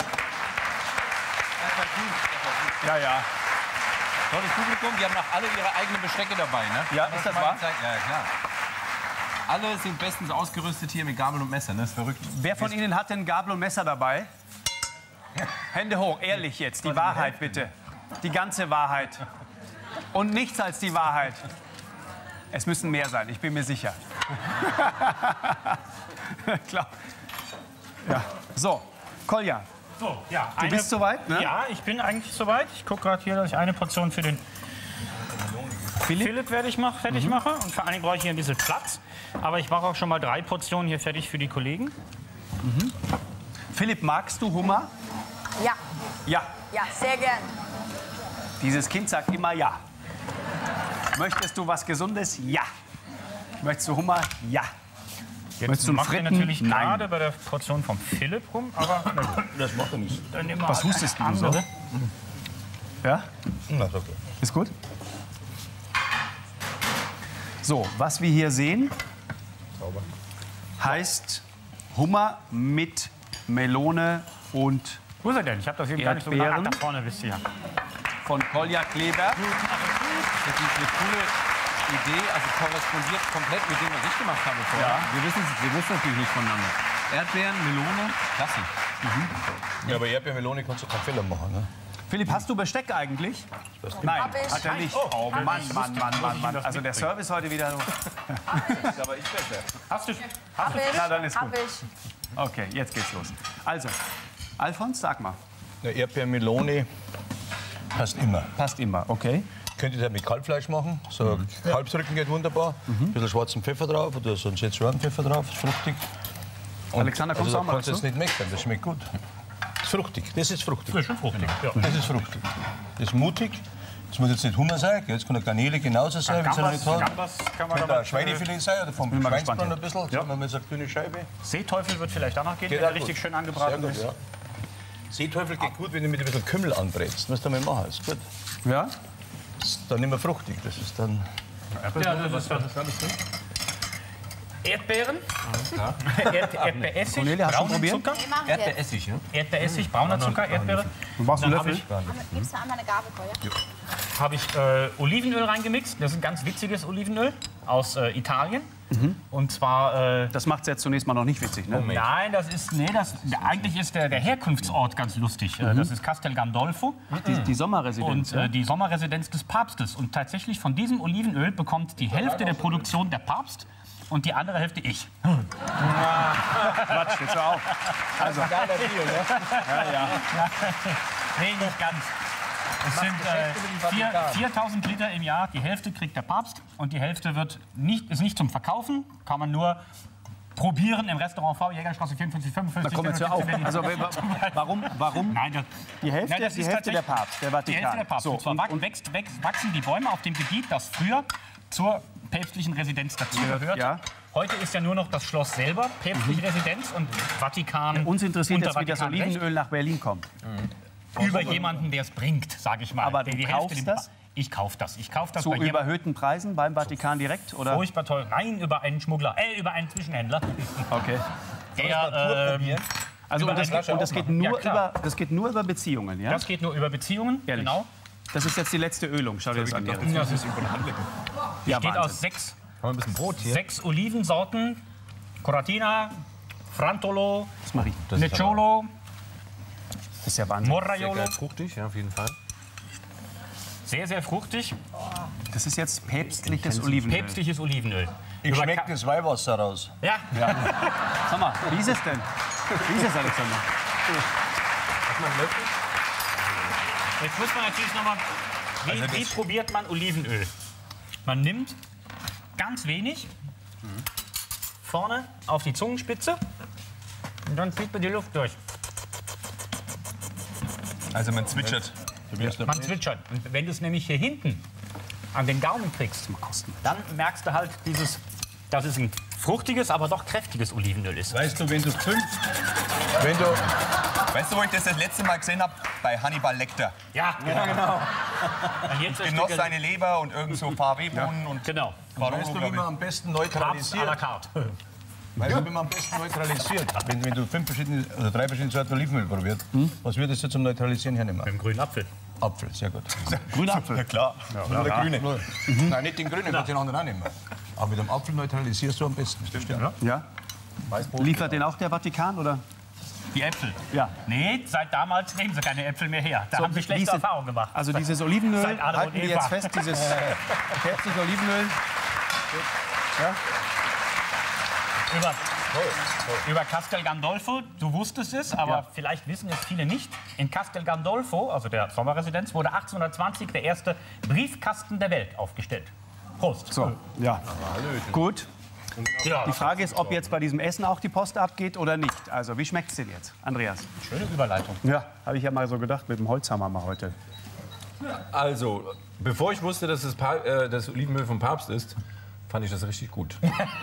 Ja, ja. Tolles Publikum, die haben auch alle ihre eigenen Bestecke dabei, ne? Ja, ist das wahr? Ja, ja, klar. Alle sind bestens ausgerüstet hier mit Gabel und Messer, ne? Das ist verrückt. Wer von Ihnen hat denn Gabel und Messer dabei? Hände hoch, ehrlich jetzt, die Wahrheit bitte. Die ganze Wahrheit. Und nichts als die Wahrheit. Es müssen mehr sein, ich bin mir sicher. Klar. Ja. So, Kolja, So, ja, du bist soweit, ne? Ja, ich bin eigentlich soweit. Ich gucke gerade hier, dass ich eine Portion für den Philipp? Philipp werde ich mach, fertig mache. Und vor allen Dingen brauche ich hier ein bisschen Platz. Aber ich mache auch schon mal drei Portionen hier fertig für die Kollegen. Philipp, magst du Hummer? Ja, Ja. ja, sehr gern. Dieses Kind sagt immer ja. Möchtest du was Gesundes? Ja. Möchtest du Hummer? Ja. Jetzt Möchtest du einen macht ihr Fritten? natürlich Nein. gerade bei der Portion vom Philipp rum, aber na gut, Das macht er nicht. dann nehmen wir Was halt hustest eine du so? andere. Ja? Na, ist okay. Ist gut? So, was wir hier sehen, heißt Hummer mit Melone und Wo ist er denn? Ich habe das eben gar nicht so genau. Erdbeeren. Ach, da vorne wisst ihr ja. von Kolja Kleber. Das ist eine coole Idee, also korrespondiert komplett mit dem, was ich gemacht habe vorher. Ja. Wir wissen wir wissen natürlich nicht voneinander. Erdbeeren, Melone, klasse. Ja, aber Erdbeermelone kannst du keinen Fehler machen. Ne? Philipp, hast du Besteck eigentlich? Nein, Hab ich. hat er nicht. Oh, Mann, Mann, Mann, Mann, Mann. Also der Service heute wieder so. Aber ich besser. Hast du, Hab ich. Na, dann ist Hab gut. ich. Okay, jetzt geht's los. Also, Alfons, sag mal. Ja, Erdbeermelone passt immer. Passt immer, okay. Könnt ihr das mit Kalbfleisch machen. So Kalbsrücken geht wunderbar. Ein bisschen schwarzen Pfeffer drauf oder so einen Szechuan-Pfeffer drauf, ist fruchtig. Und Alexander, kommst also, du auch mal da kannst du dazu? jetzt nicht meckern, das schmeckt gut. Das ist fruchtig, das ist fruchtig. Das ist schon fruchtig. Ja. Das ist fruchtig. Das ist mutig. Das muss jetzt nicht Hummer sein, jetzt kann eine Garnele genauso sein, wenn sie noch nicht hat. Gambas kann man Könnte da auch Schweinefilet sein oder vom mal Schweinsbraten gespannt ein bisschen. Ja. Machen wir jetzt eine dünne Scheibe. Seeteufel wird vielleicht auch noch gehen, Geht wenn auch er richtig gut. schön angebraten Sehr gut, ist. ja. Seeteufel geht gut, wenn du mit ein bisschen Kümmel anbrätst. Was du damit machen, ist gut. Ja? Das ist dann nicht mehr fruchtig. Das ist dann. Ja, das ist das. Erdbeeren, Erd Erdbeeressig, Cornelia, hast du brauner probiert? Zucker, Nee, machen wir jetzt. Erdbeeressig, ne? Erdbeeressig, brauner Zucker, Erdbeere. Du brauchst einen Dann habe Löffel. ich, Gibst du einmal eine Gabel, Kolja? hab ich äh, Olivenöl reingemixt. Das ist ein ganz witziges Olivenöl aus äh, Italien. Und zwar... Äh, Das macht es jetzt zunächst mal noch nicht witzig, ne? Nein, das ist, nee, das, eigentlich ist der, der Herkunftsort ganz lustig. Äh, Das ist Castel Gandolfo Die, die Sommerresidenz. und äh, die Sommerresidenz des Papstes. Und tatsächlich von diesem Olivenöl bekommt die Hälfte der Produktion der Papst und die andere Hälfte ich. Quatsch, jetzt hör auf. Also, Nee, nicht ganz. Es sind äh, vier, viertausend Liter im Jahr. Die Hälfte kriegt der Papst und die Hälfte wird nicht, ist nicht zum Verkaufen. Kann man nur probieren im Restaurant V, Jägerstraße vierundfünfzig, fünfundfünfzig. da kommen wir jetzt hör auf. Also, wa- warum, warum Nein, das, die Hälfte, Nein, das die ist Hälfte der tatsächlich- Papst, der die Vatikan? Hälfte der Papst. So, und zwar und, und, wächst, wächst, wachsen die Bäume auf dem Gebiet, das früher zur päpstlichen Residenz dazugehörte. Ja. Heute ist ja nur noch das Schloss selber päpstliche Residenz und Vatikan. uns interessiert unter jetzt, wie das Vatikanrecht. Olivenöl nach Berlin kommt. Über jemanden, der es bringt, sage ich mal. Aber Der du die Hälfte kaufst dem- das? Ich kaufe das. Ich kaufe das Zu bei jemandem. überhöhten Preisen beim Vatikan direkt? Oder? Furchtbar teuer. Nein, über einen Schmuggler. Äh, über einen Zwischenhändler. Okay. Der, ähm, Also, über und das, eine und das, geht aufmachen. nur Ja, klar. über, das geht nur über Beziehungen, ja? das geht nur über Beziehungen. Ehrlich? Genau. Das ist jetzt die letzte Ölung. Schau dir das an. Erik. Das ist Ja, Besteht Wahnsinn. aus sechs, Ein bisschen Brot hier. sechs Olivensorten. Coratina, Frantolo, Das mach ich. Necciolo, Das ist ja Wahnsinn. Morraiolo. Fruchtig, ja, auf jeden Fall. Sehr, sehr fruchtig. Das ist jetzt päpstliches Olivenöl. Päpstliches Olivenöl. Ich Über schmecke Ka- das Weihwasser raus. Ja, Sag mal, wie ist es denn? Wie ist es, Alexander? jetzt muss man natürlich noch mal. Wie, Also wie das- probiert man Olivenöl? Man nimmt ganz wenig vorne auf die Zungenspitze und dann zieht man die Luft durch. Also man zwitschert. Man zwitschert. Und wenn du es nämlich hier hinten an den Gaumen kriegst, dann merkst du halt dieses, dass es ein fruchtiges, aber doch kräftiges Olivenöl ist. Weißt du, wenn du fünf. Wenn du, weißt du, wo ich das das letzte Mal gesehen habe? Bei Hannibal Lecter. Ja, genau. Und jetzt ein Genoss Stück- seine Leber und irgend so P W Bohnen und Genau. Barolo, Weißt du, wie glaub ich. man am besten Papst à la neutralisiert? carte. Weißt du, wie man am besten neutralisiert? Wenn, wenn du fünf verschiedene oder drei verschiedene Sorten Olivenöl probiert, was würdest du zum Neutralisieren hernehmen? Mit dem grünen Apfel. Apfel, sehr gut. Grüner Apfel. Ja klar. Nur der Grüne. Nein, nicht den grünen, kannst den anderen auch nehmen. Aber mit dem Apfel neutralisierst du am besten. Stimmt, ja. Ja? Liefert den auch der Vatikan, oder? Die Äpfel. Ja. Nee, seit damals nehmen sie keine Äpfel mehr her. Da haben sie schlechte diese- Erfahrungen gemacht. Also dieses Olivenöl, Seit Adam halten und wir Eva. jetzt fest, dieses päpstliche Olivenöl. Über, über Castel Gandolfo, du wusstest es, aber vielleicht wissen es viele nicht. In Castel Gandolfo, also der Sommerresidenz, wurde achtzehnhundertzwanzig der erste Briefkasten der Welt aufgestellt. Prost. So, ja. Gut. Ja, Die Frage ist, ob jetzt bei diesem Essen auch die Post abgeht oder nicht. Also, wie schmeckt es denn jetzt, Andreas? schöne Überleitung. Ja, habe ich ja mal so gedacht, mit dem Holzhammer mal heute. Also, bevor ich wusste, dass das, Pa- äh, das Olivenöl vom Papst ist, fand ich das richtig gut.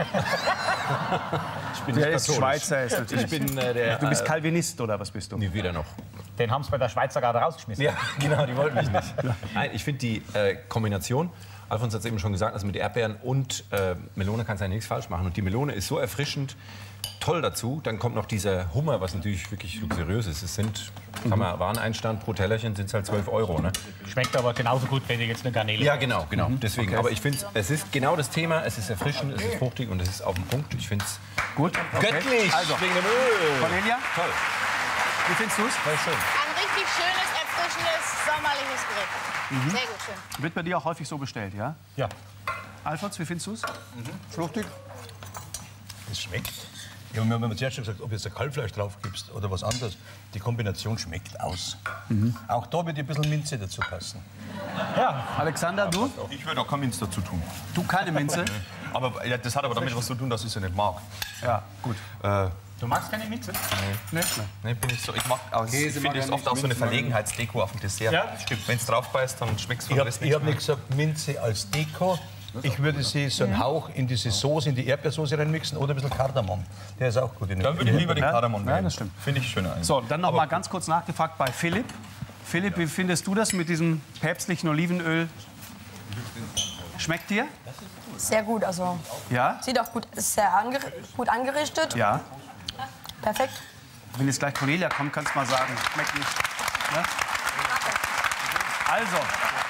Ich bin der ist Schweizer ist natürlich. Ich bin, äh, der, du bist Calvinist oder was bist du? Nee, weder noch. Den haben sie bei der Schweizer gerade rausgeschmissen. Ja, genau, die wollten mich nicht. Nein, ich finde die äh, Kombination, Alfons hat es eben schon gesagt, also mit Erdbeeren und äh, Melone kannst du ja nichts falsch machen. Und die Melone ist so erfrischend, toll dazu. Dann kommt noch dieser Hummer, was natürlich wirklich luxuriös ist. Es sind, sagen wir, Wareneinstand pro Tellerchen sind es halt zwölf Euro. Ne? Schmeckt aber genauso gut, wenn ihr jetzt eine Garnele. Ja, genau, genau. Deswegen. Okay. Aber ich finde, es ist genau das Thema. Es ist erfrischend, es ist fruchtig und es ist auf den Punkt. Ich finde es gut. Okay. Göttlich. Also, wegen dem Öl. Cornelia? Toll. Wie findest du es? Schön. Ein richtig schönes, erfrischendes, sommerliches Gericht. Mhm. Sehr gut, schön. Wird bei dir auch häufig so bestellt, ja? Ja. Alfons, wie findest du es? Mhm. Fruchtig. Es schmeckt. Ja, wir haben zuerst schon gesagt, ob du jetzt ein Kalbfleisch drauf gibst oder was anderes. Die Kombination schmeckt aus. Mhm. Auch da wird ein bisschen Minze dazu passen. Ja, Alexander, du? Ich würde auch keine Minze dazu tun. Du keine Minze? Aber ja, das hat aber damit was zu tun, dass ich sie nicht mag. Ja, gut. Äh, Du magst keine Minze? Nee. Nee, nee bin ich so. Ich mag auch, ich finde es oft auch so eine Verlegenheitsdeko auf dem Dessert. Ja, stimmt. Wenn es drauf beißt, dann schmeckt es von Ich der habe Rest hab nicht gesagt Minze als Deko. Ich würde sie so einen Hauch in diese Soße, in die Erdbeersoße reinmixen oder ein bisschen Kardamom. Der ist auch gut. In Dann würde ich lieber den Kardamom nehmen. Ja, das stimmt. Finde ich schöner. Eigentlich. So, dann noch mal ganz kurz nachgefragt bei Philipp. Philipp, wie findest du das mit diesem päpstlichen Olivenöl? Schmeckt dir? Sehr gut, also Ja? sieht auch gut, ist sehr anger gut angerichtet. Ja. Perfekt. Wenn jetzt gleich Cornelia kommt, kannst du mal sagen, schmeckt nicht. Ne? Also.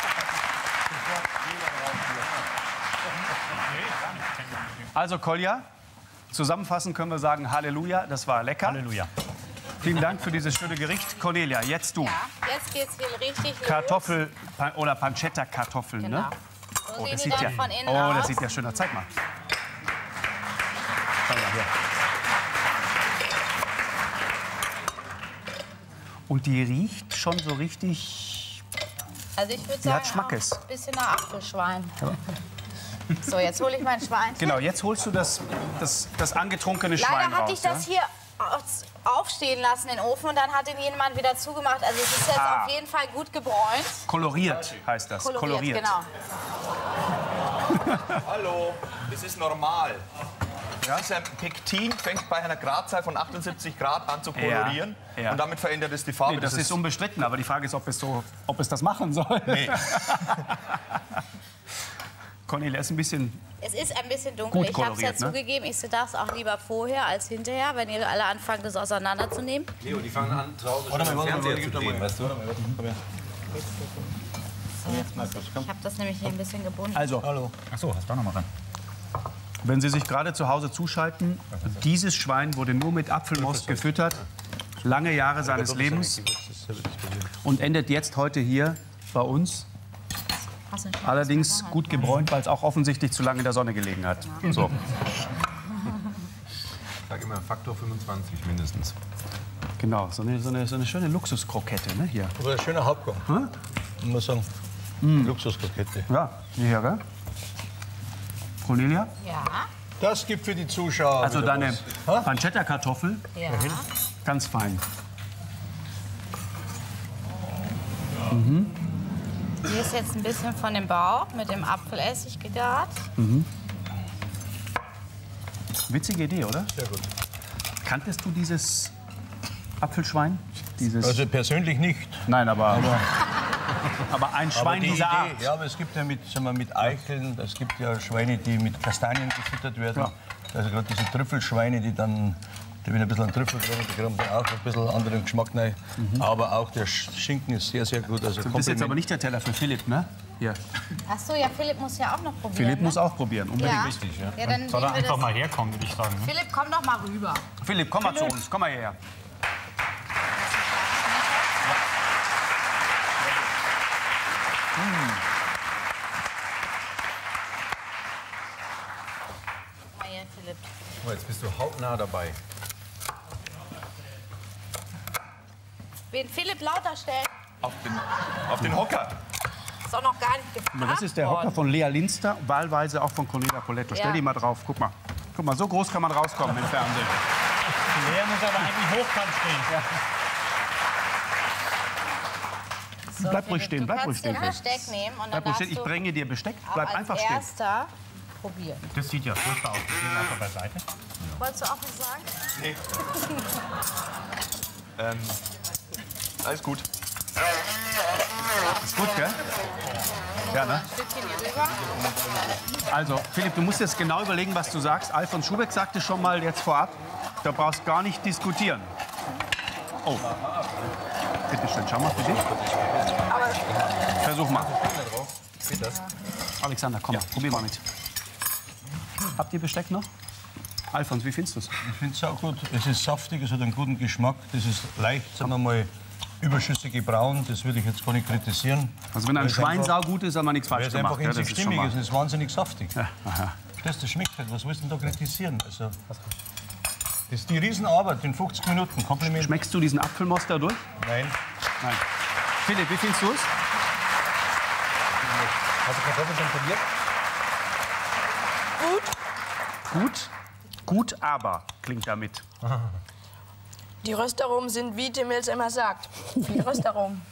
Also, Kolja, zusammenfassend können wir sagen, Halleluja, das war lecker. Halleluja. Vielen Dank für dieses schöne Gericht. Cornelia, jetzt du. Ja, jetzt geht's hier richtig los. Kartoffel pa- oder Pancetta-Kartoffeln, Genau. ne? So Oh, sehen das die sieht dann ja, von innen oh, aus. das sieht ja schön aus. Zeig mal. Schau mal hier. Und die riecht schon so richtig. Also ich würde Die sagen, hat Schmackes. auch ein bisschen nach Apfelschwein. So, jetzt hole ich mein Schwein. Genau, jetzt holst du das, das, das angetrunkene Schwein Leider hatte raus. ich das hier aus- aufstehen lassen in den Ofen und dann hat ihn jemand wieder zugemacht. Also es ist jetzt Ah. auf jeden Fall gut gebräunt. Ja? Koloriert heißt das. Koloriert, genau. Hallo, das ist normal. Ja? Dieser Pektin fängt bei einer Gradzahl von achtundsiebzig Grad an zu kolorieren. Ja, ja. Und damit verändert es die Farbe. Nee, das, ist unbestritten, aber die Frage ist, ob es, so, ob es das machen soll. Nee. Cornelia ist ein bisschen. Es ist ein bisschen dunkel. Gut Ich habe es ja koloriert, ne? zugegeben. Ich sehe das auch lieber vorher als hinterher, wenn ihr alle anfangt, das auseinanderzunehmen. Leo, die fangen an, draußen schon am Fernseher zu drehen, weißt du? Ich habe das nämlich hier ein bisschen gebunden. Also, Ach so, hast du auch noch mal ran. wenn Sie sich gerade zu Hause zuschalten, dieses Schwein wurde nur mit Apfelmost gefüttert, lange Jahre seines Lebens und endet jetzt heute hier bei uns. Hast du einen Allerdings gut gebräunt, weil es auch offensichtlich zu lange in der Sonne gelegen hat. So. Ich sage immer Faktor fünfundzwanzig mindestens. Genau, so eine, so eine, so eine schöne Luxuskrokette, ne, hier. Aber ein schöner Hauptgang. Hm? Ich muss sagen, Luxuskokette. Ja, hierher, gell? Cornelia? Ja, Das gibt für die Zuschauer Also wieder deine was. Pancetta-Kartoffel, ja. ganz fein. Hier ist jetzt ein bisschen von dem Bauch mit dem Apfelessig gegart. Witzige Idee, oder? Sehr gut. Kanntest du dieses Apfelschwein? Dieses Also persönlich nicht. Nein, aber, aber, aber ein Aber Schwein die dieser Idee, Art. ja, aber es gibt ja mit, sagen wir, mit Eicheln, es gibt ja Schweine, die mit Kastanien gefüttert werden. Ja. Also gerade diese Trüffelschweine, die dann, die wenn ein bisschen an Trüffel drin, die kriegen dann auch ein bisschen anderen Geschmack rein. Aber auch der Sch- Schinken ist sehr, sehr gut. Also Das ist jetzt aber nicht der Teller für Philipp, ne? Hier. Ach so, ja, Philipp muss ja auch noch probieren. Philipp ne? muss auch probieren, unbedingt. ja. Richtig, ja. Ja, dann Soll nehmen er wir einfach das. mal herkommen, würde ich sagen. Ne? Philipp, komm doch mal rüber. Philipp, komm mal zu uns, komm mal hierher. Mal hier, Philipp. Oh, jetzt bist du hautnah dabei. Wen Philipp lauter stellt, Auf den, auf den Hocker. ist auch noch gar nicht gefragt. Das ist der Hocker von Lea Linster, wahlweise auch von Cornelia Poletto. Stell Ja. die mal drauf, guck mal. Guck mal, so groß kann man rauskommen im Fernsehen. Der muss aber eigentlich hochkant stehen. So, Bleib ruhig Philipp, stehen, du bleib ruhig kannst stehen. den Besteck nehmen und dann Bleib ruhig stehen. darfst Ich du bringe dir Besteck, auch bleib als einfach stehen. erster probieren. Das sieht ja furchtbar aus. Das nehmen wir einfach beiseite. Wolltest du auch was sagen? Nee. ähm, alles gut. Ist gut, gell? Ja, ne? Ein Stückchen hier rüber. Also, Philipp, du musst jetzt genau überlegen, was du sagst. Alfons Schubeck sagte schon mal jetzt vorab, da brauchst gar nicht diskutieren. Oh. Bitte schön, schau mal für dich. Versuch mal. Alexander, komm, probier mal mit. Habt ihr Besteck noch? Alfons, wie findest du es? Ich finde es auch gut. Es ist saftig, es hat einen guten Geschmack. Das ist leicht, sagen wir mal, überschüssige Braun. Das würde ich jetzt gar nicht kritisieren. Also wenn ein Weil es Schwein einfach- saugut ist, haben wir nichts Weil falsch es einfach gemacht. in Ja, sich das ist schon stimmig mal- ist und es ist wahnsinnig saftig. Ja, aha. Das, das schmeckt halt. Was willst du denn da kritisieren? Also, das ist die Riesenarbeit in fünfzig Minuten. Kompliment. Schmeckst du diesen Apfelmost da durch? Nein. Nein. Philipp, wie findest du es? Hast du Kartoffeln schon probiert? Gut. Gut, aber klingt damit. Die Röstaromen sind, wie Tim Mills immer sagt, viel Röstaromen.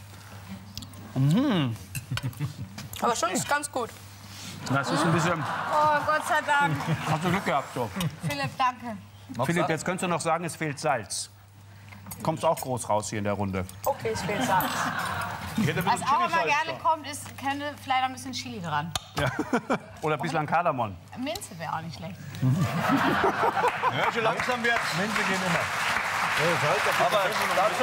Aber schon ist ganz gut. Das ist ein bisschen. Oh, Gott sei Dank. Hast du Glück gehabt, so. Philipp, danke. Philipp, jetzt könntest du noch sagen, es fehlt Salz. Kommst auch groß raus hier in der Runde. Okay, es fehlt Salz. Was auch immer gerne kommt, ist, könnte vielleicht ein bisschen Chili dran. Oder ein bisschen Kardamom. Minze wäre auch nicht schlecht. Ja, schon langsam wird Minze gehen immer. Aber dazu,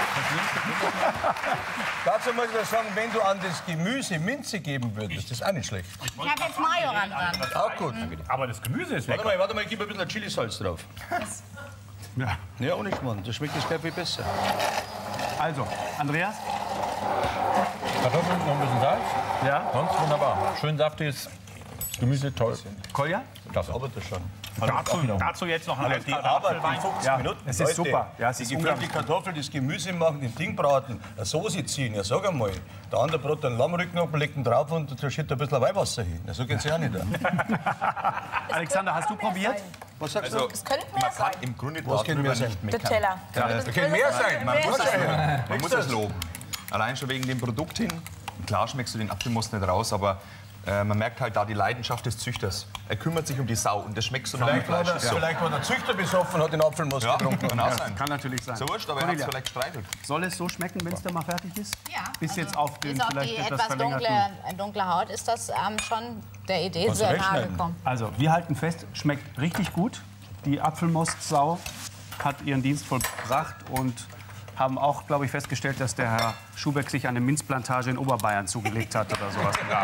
dazu muss ich sagen, wenn du an das Gemüse Minze geben würdest, das ist auch nicht schlecht. Ich habe jetzt Majoran dran. Auch gut. Aber das Gemüse ist lecker. Warte mal, warte mal, ich gebe ein bisschen Chilisalz drauf. Ja. Ja, ohne Schmarrn, das schmeckt das gleich viel besser. Also, Andreas? Kartoffeln, noch ein bisschen Salz. Ja? Sonst wunderbar. Schön saftiges Gemüse, toll. Kolja? Das arbeitet das schon. Dazu, dazu jetzt noch ein Also die Arbeit in fünfzig Ja, Minuten. es ist super. Ja, es die ist gefüllte unglaublich. Kartoffel, das Gemüse machen, den Ding braten, eine Soße ziehen. Ja, sag einmal. Der andere brot einen Lammrücken ab, legt ihn drauf und da steht ein bisschen Weihwasser hin. Ja, so geht's ja auch nicht. Alexander, hast du probiert? Was sagst Also, du? Es könnte mehr man kann sein. im Grunde Was könnte mehr darüber sein? nicht Der meckern. Teller. Ja, Das kann mehr sein. Man muss, es, sein. man muss es loben. Allein schon wegen dem Produkt hin. Klar schmeckst du den Apfelmus nicht raus, aber äh, man merkt halt da die Leidenschaft des Züchters. Er kümmert sich um die Sau und das schmeckst du nach dem Vielleicht war, Fleisch. der, vielleicht war der Züchter besoffen, hat den Apfelmus Ja, getrunken. kann auch sein. Kann natürlich sein. So wurscht, aber er hat es Cornelia, vielleicht gestreichelt. soll es so schmecken, wenn es dann mal fertig ist? Ja. Bis also jetzt auf den bis auf vielleicht die etwas etwas verlängerten... dunkle, dunkle Haut ist das ähm, schon der Idee Kannst du sehr nahe wegschneiden. gekommen. Also, wir halten fest, schmeckt richtig gut. Die Apfelmostsau hat ihren Dienst vollbracht und haben auch, glaube ich, festgestellt, dass der Herr Schubeck sich eine Minzplantage in Oberbayern zugelegt hat oder sowas. Ja.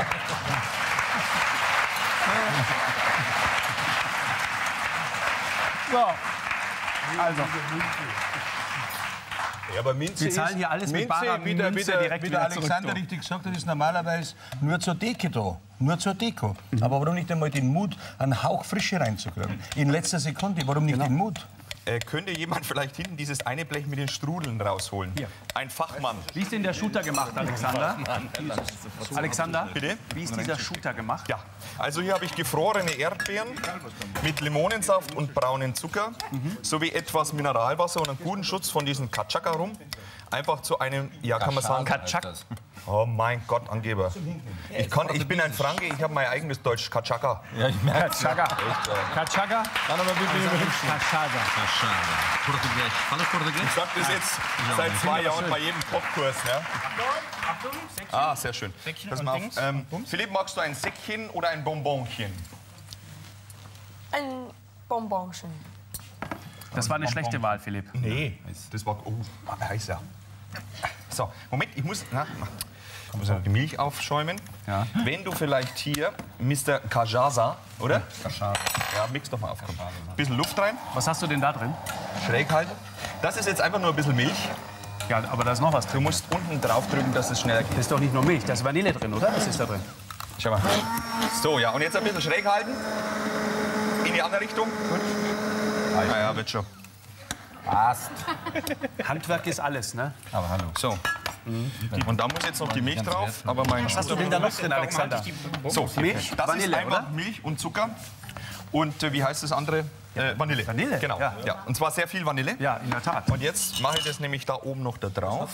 So, also, Ja, aber Minze wir zahlen ist- hier alles mit Minze, barer wie der, wie Münze der, direkt wie wieder der zurück, Alexander du. richtig gesagt hat, ist normalerweise nur zur Deko da. Nur zur Deko. Aber warum nicht einmal den Mut, einen Hauch Frische reinzukriegen? In letzter Sekunde, warum nicht den Mut? Äh, könnte jemand vielleicht hinten dieses eine Blech mit den Strudeln rausholen? Hier. Ein Fachmann. Wie ist denn der Shooter gemacht, Alexander? Alexander, Bitte? wie ist dieser Shooter gemacht? Ja, also hier habe ich gefrorene Erdbeeren mit Limonensaft und braunen Zucker sowie etwas Mineralwasser und einen guten Schutz von diesem Katschaka rum. Einfach zu einem, ja kann man sagen, Katschak. Oh mein Gott, Angeber. Ich, kann, ich bin ein Franke, ich habe mein eigenes Deutsch, Katschaka. Ja, ich merke Katschaka. Katschaka. Dann aber bitte überrichten. Katschaka. Português. Fala Português? Ich sag das jetzt seit zwei Jahren bei jedem Popkurs. Ne? Ah, sehr schön. Pass mal auf. Ähm, Philipp, magst du ein Säckchen oder ein Bonbonchen? Ein Bonbonchen. Das war eine schlechte Wahl, Philipp. Nee, das war oh, heiß ja. So, Moment, ich muss, na, ich muss noch die Milch aufschäumen. Ja. Wenn du vielleicht hier Mister Cajaza, oder? Cajaza. Ja, mix doch mal auf. Komm. Bisschen Luft rein, Was hast du denn da drin? schräg halten. Das ist jetzt einfach nur ein bisschen Milch. Ja, aber da ist noch was Du drin. musst unten drauf drücken, dass es schneller geht. Das ist doch nicht nur Milch, da ist Vanille drin, oder? Was ist da drin? Schau mal. So, ja, und jetzt ein bisschen schräg halten. In die andere Richtung. Gut. Ah ja, wird schon. Passt. Handwerk ist alles, ne? Aber hallo. So. Und da muss jetzt noch die Milch drauf. Aber mein Was hast du denn da noch drin, Alexander? So, Milch, das Vanille, ist einfach oder? Milch und Zucker. Und äh, wie heißt das andere? Äh, Vanille. Vanille, Genau. ja. Ja. Und zwar sehr viel Vanille. Ja, in der Tat. Und jetzt mache ich das nämlich da oben noch da drauf.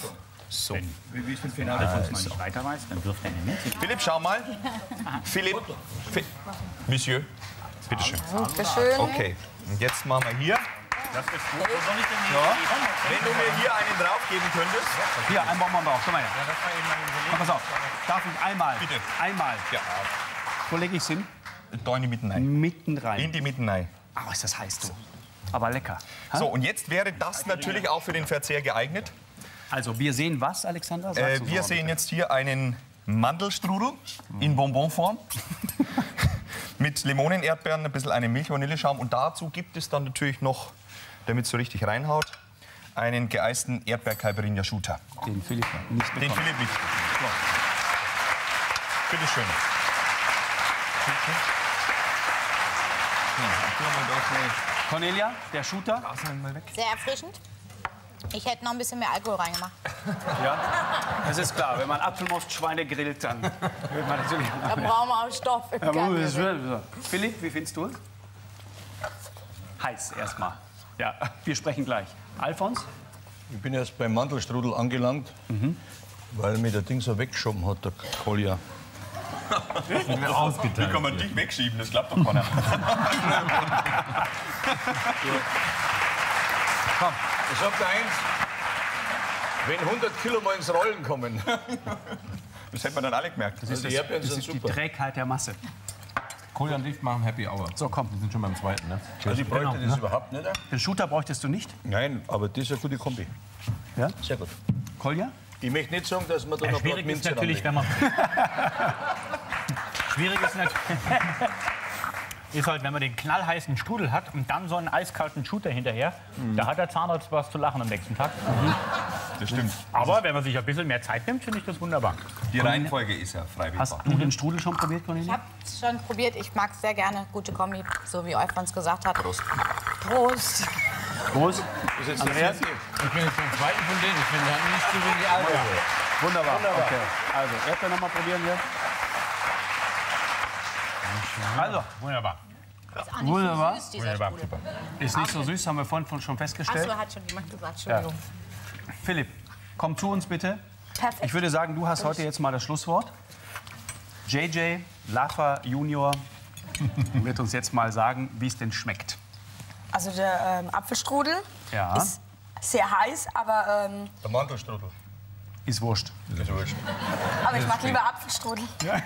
So. Wenn wie es im Finale Alfons mal nicht weiter weiß, dann wirft er eine Minze. Philipp, schau mal. Philipp. Fi Monsieur. Bitte schön. Dankeschön. Okay. Und jetzt machen wir hier. Das ist gut. Wo soll ich denn Ja. Wenn du mir hier einen draufgeben könntest. Hier, ein Bonbon drauf. Komm mal her. Komm, pass auf. Darf ich einmal? Bitte. Einmal. Ja. Wo lege ich es hin? Da in die Mitte rein. Mitten rein. In die Mitte rein. Ach, ist das heiß, du. Aber lecker. Ha? So, und jetzt wäre das natürlich auch für den Verzehr geeignet. Also, wir sehen was, Alexander? Sagst Äh, du wir so, sehen bitte. jetzt hier einen Mandelstrudel in Bonbonform. Mit Limonen, Erdbeeren, ein bisschen einem Milch-Vanilleschaum. Und dazu gibt es dann natürlich noch, damit es so richtig reinhaut, einen geeisten Erdbeer-Caipirinha-Shooter. Den Philipp nicht Den bekommen. Philipp nicht. So. Bitte schön. Cornelia, der Shooter. Sehr erfrischend. Ich hätte noch ein bisschen mehr Alkohol reingemacht. Ja, das ist klar. Wenn man Apfelmost Schweine grillt, dann wird man natürlich... Da brauchen wir auch Stoff. im Ja, Ganzen. das wird- Philipp, wie findest du es? Heiß erstmal. Ja, wir sprechen gleich. Alfons? Ich bin erst beim Mandelstrudel angelangt, weil mir der Ding so weggeschoben hat, der Kolja. Wie kann man dich wegschieben? Das klappt doch keiner. Komm, ich sag dir eins. Wenn hundert Kilo mal ins Rollen kommen, Das hätte man dann alle gemerkt. also die Erdbeeren Das sind ist die super. Trägheit der Masse. Kohl und ich machen Happy Hour. So, komm. Wir sind schon beim zweiten, ne? Also ich bräuchte das überhaupt nicht. Den Shooter bräuchtest du nicht. Nein, aber das ist eine gute Kombi. Ja? Sehr gut. Kolja? Ich möchte nicht sagen, dass man da noch Schwierig ist Minze natürlich, ranlegt. wenn man... Schwierig ist natürlich... ist halt, wenn man den knallheißen Strudel hat und dann so einen eiskalten Shooter hinterher, da hat der Zahnarzt was zu lachen am nächsten Tag. Das stimmt. Aber wenn man sich ein bisschen mehr Zeit nimmt, finde ich das wunderbar. Die Reihenfolge ist ja frei Hast wählbar. du den Strudel schon probiert, Ich Cornelia? habe es schon probiert. Ich mag es sehr gerne. Gute Kombi, so wie Alfons gesagt hat. Prost. Prost. Prost. Andreas? Ich bin jetzt beim zweiten von denen. Ich finde, der hat nicht so wenig Alkohol. Wunderbar. Okay. Also, Erdbeer noch mal probieren wir. Also, Wunderbar. Ist auch nicht Wunderbar. so süß, dieser Wunderbar. Strudel. ist nicht so süß, haben wir vorhin schon festgestellt. Achso, hat schon jemand gesagt. Entschuldigung. Philipp, komm zu uns bitte. Perfekt. Ich würde sagen, du hast heute jetzt mal das Schlusswort. J J Laffer Junior wird uns jetzt mal sagen, wie es denn schmeckt. Also der ähm, Apfelstrudel Ja. ist sehr heiß, aber, ähm, Der Mandelstrudel. Ist wurscht. Das ist wurscht. aber ich mag lieber Apfelstrudel.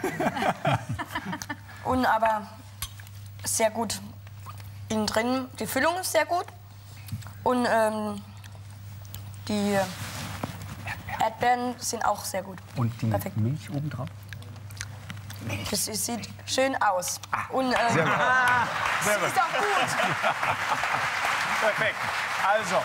Und aber sehr gut innen drin. Die Füllung ist sehr gut. Und ähm, die Erdbeeren sind auch sehr gut. Und die Perfekt. Milch obendrauf? Das ist- sieht schön aus. Und ähm, Sehr gut. Sehr gut. ist auch gut. Perfekt. Also,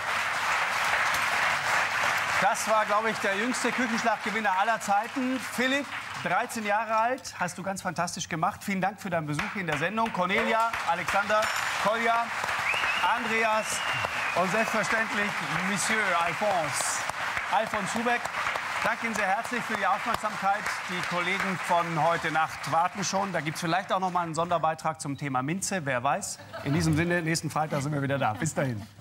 das war, glaube ich, der jüngste Küchenschlachtgewinner aller Zeiten. Philipp, dreizehn Jahre alt, hast du ganz fantastisch gemacht. Vielen Dank für deinen Besuch in der Sendung. Cornelia, Alexander, Kolja, Andreas und selbstverständlich Monsieur Alphonse. Alfons Schubeck, danke Ihnen sehr herzlich für die Aufmerksamkeit. Die Kollegen von heute Nacht warten schon. Da gibt es vielleicht auch noch mal einen Sonderbeitrag zum Thema Minze, wer weiß. In diesem Sinne, nächsten Freitag sind wir wieder da. Bis dahin.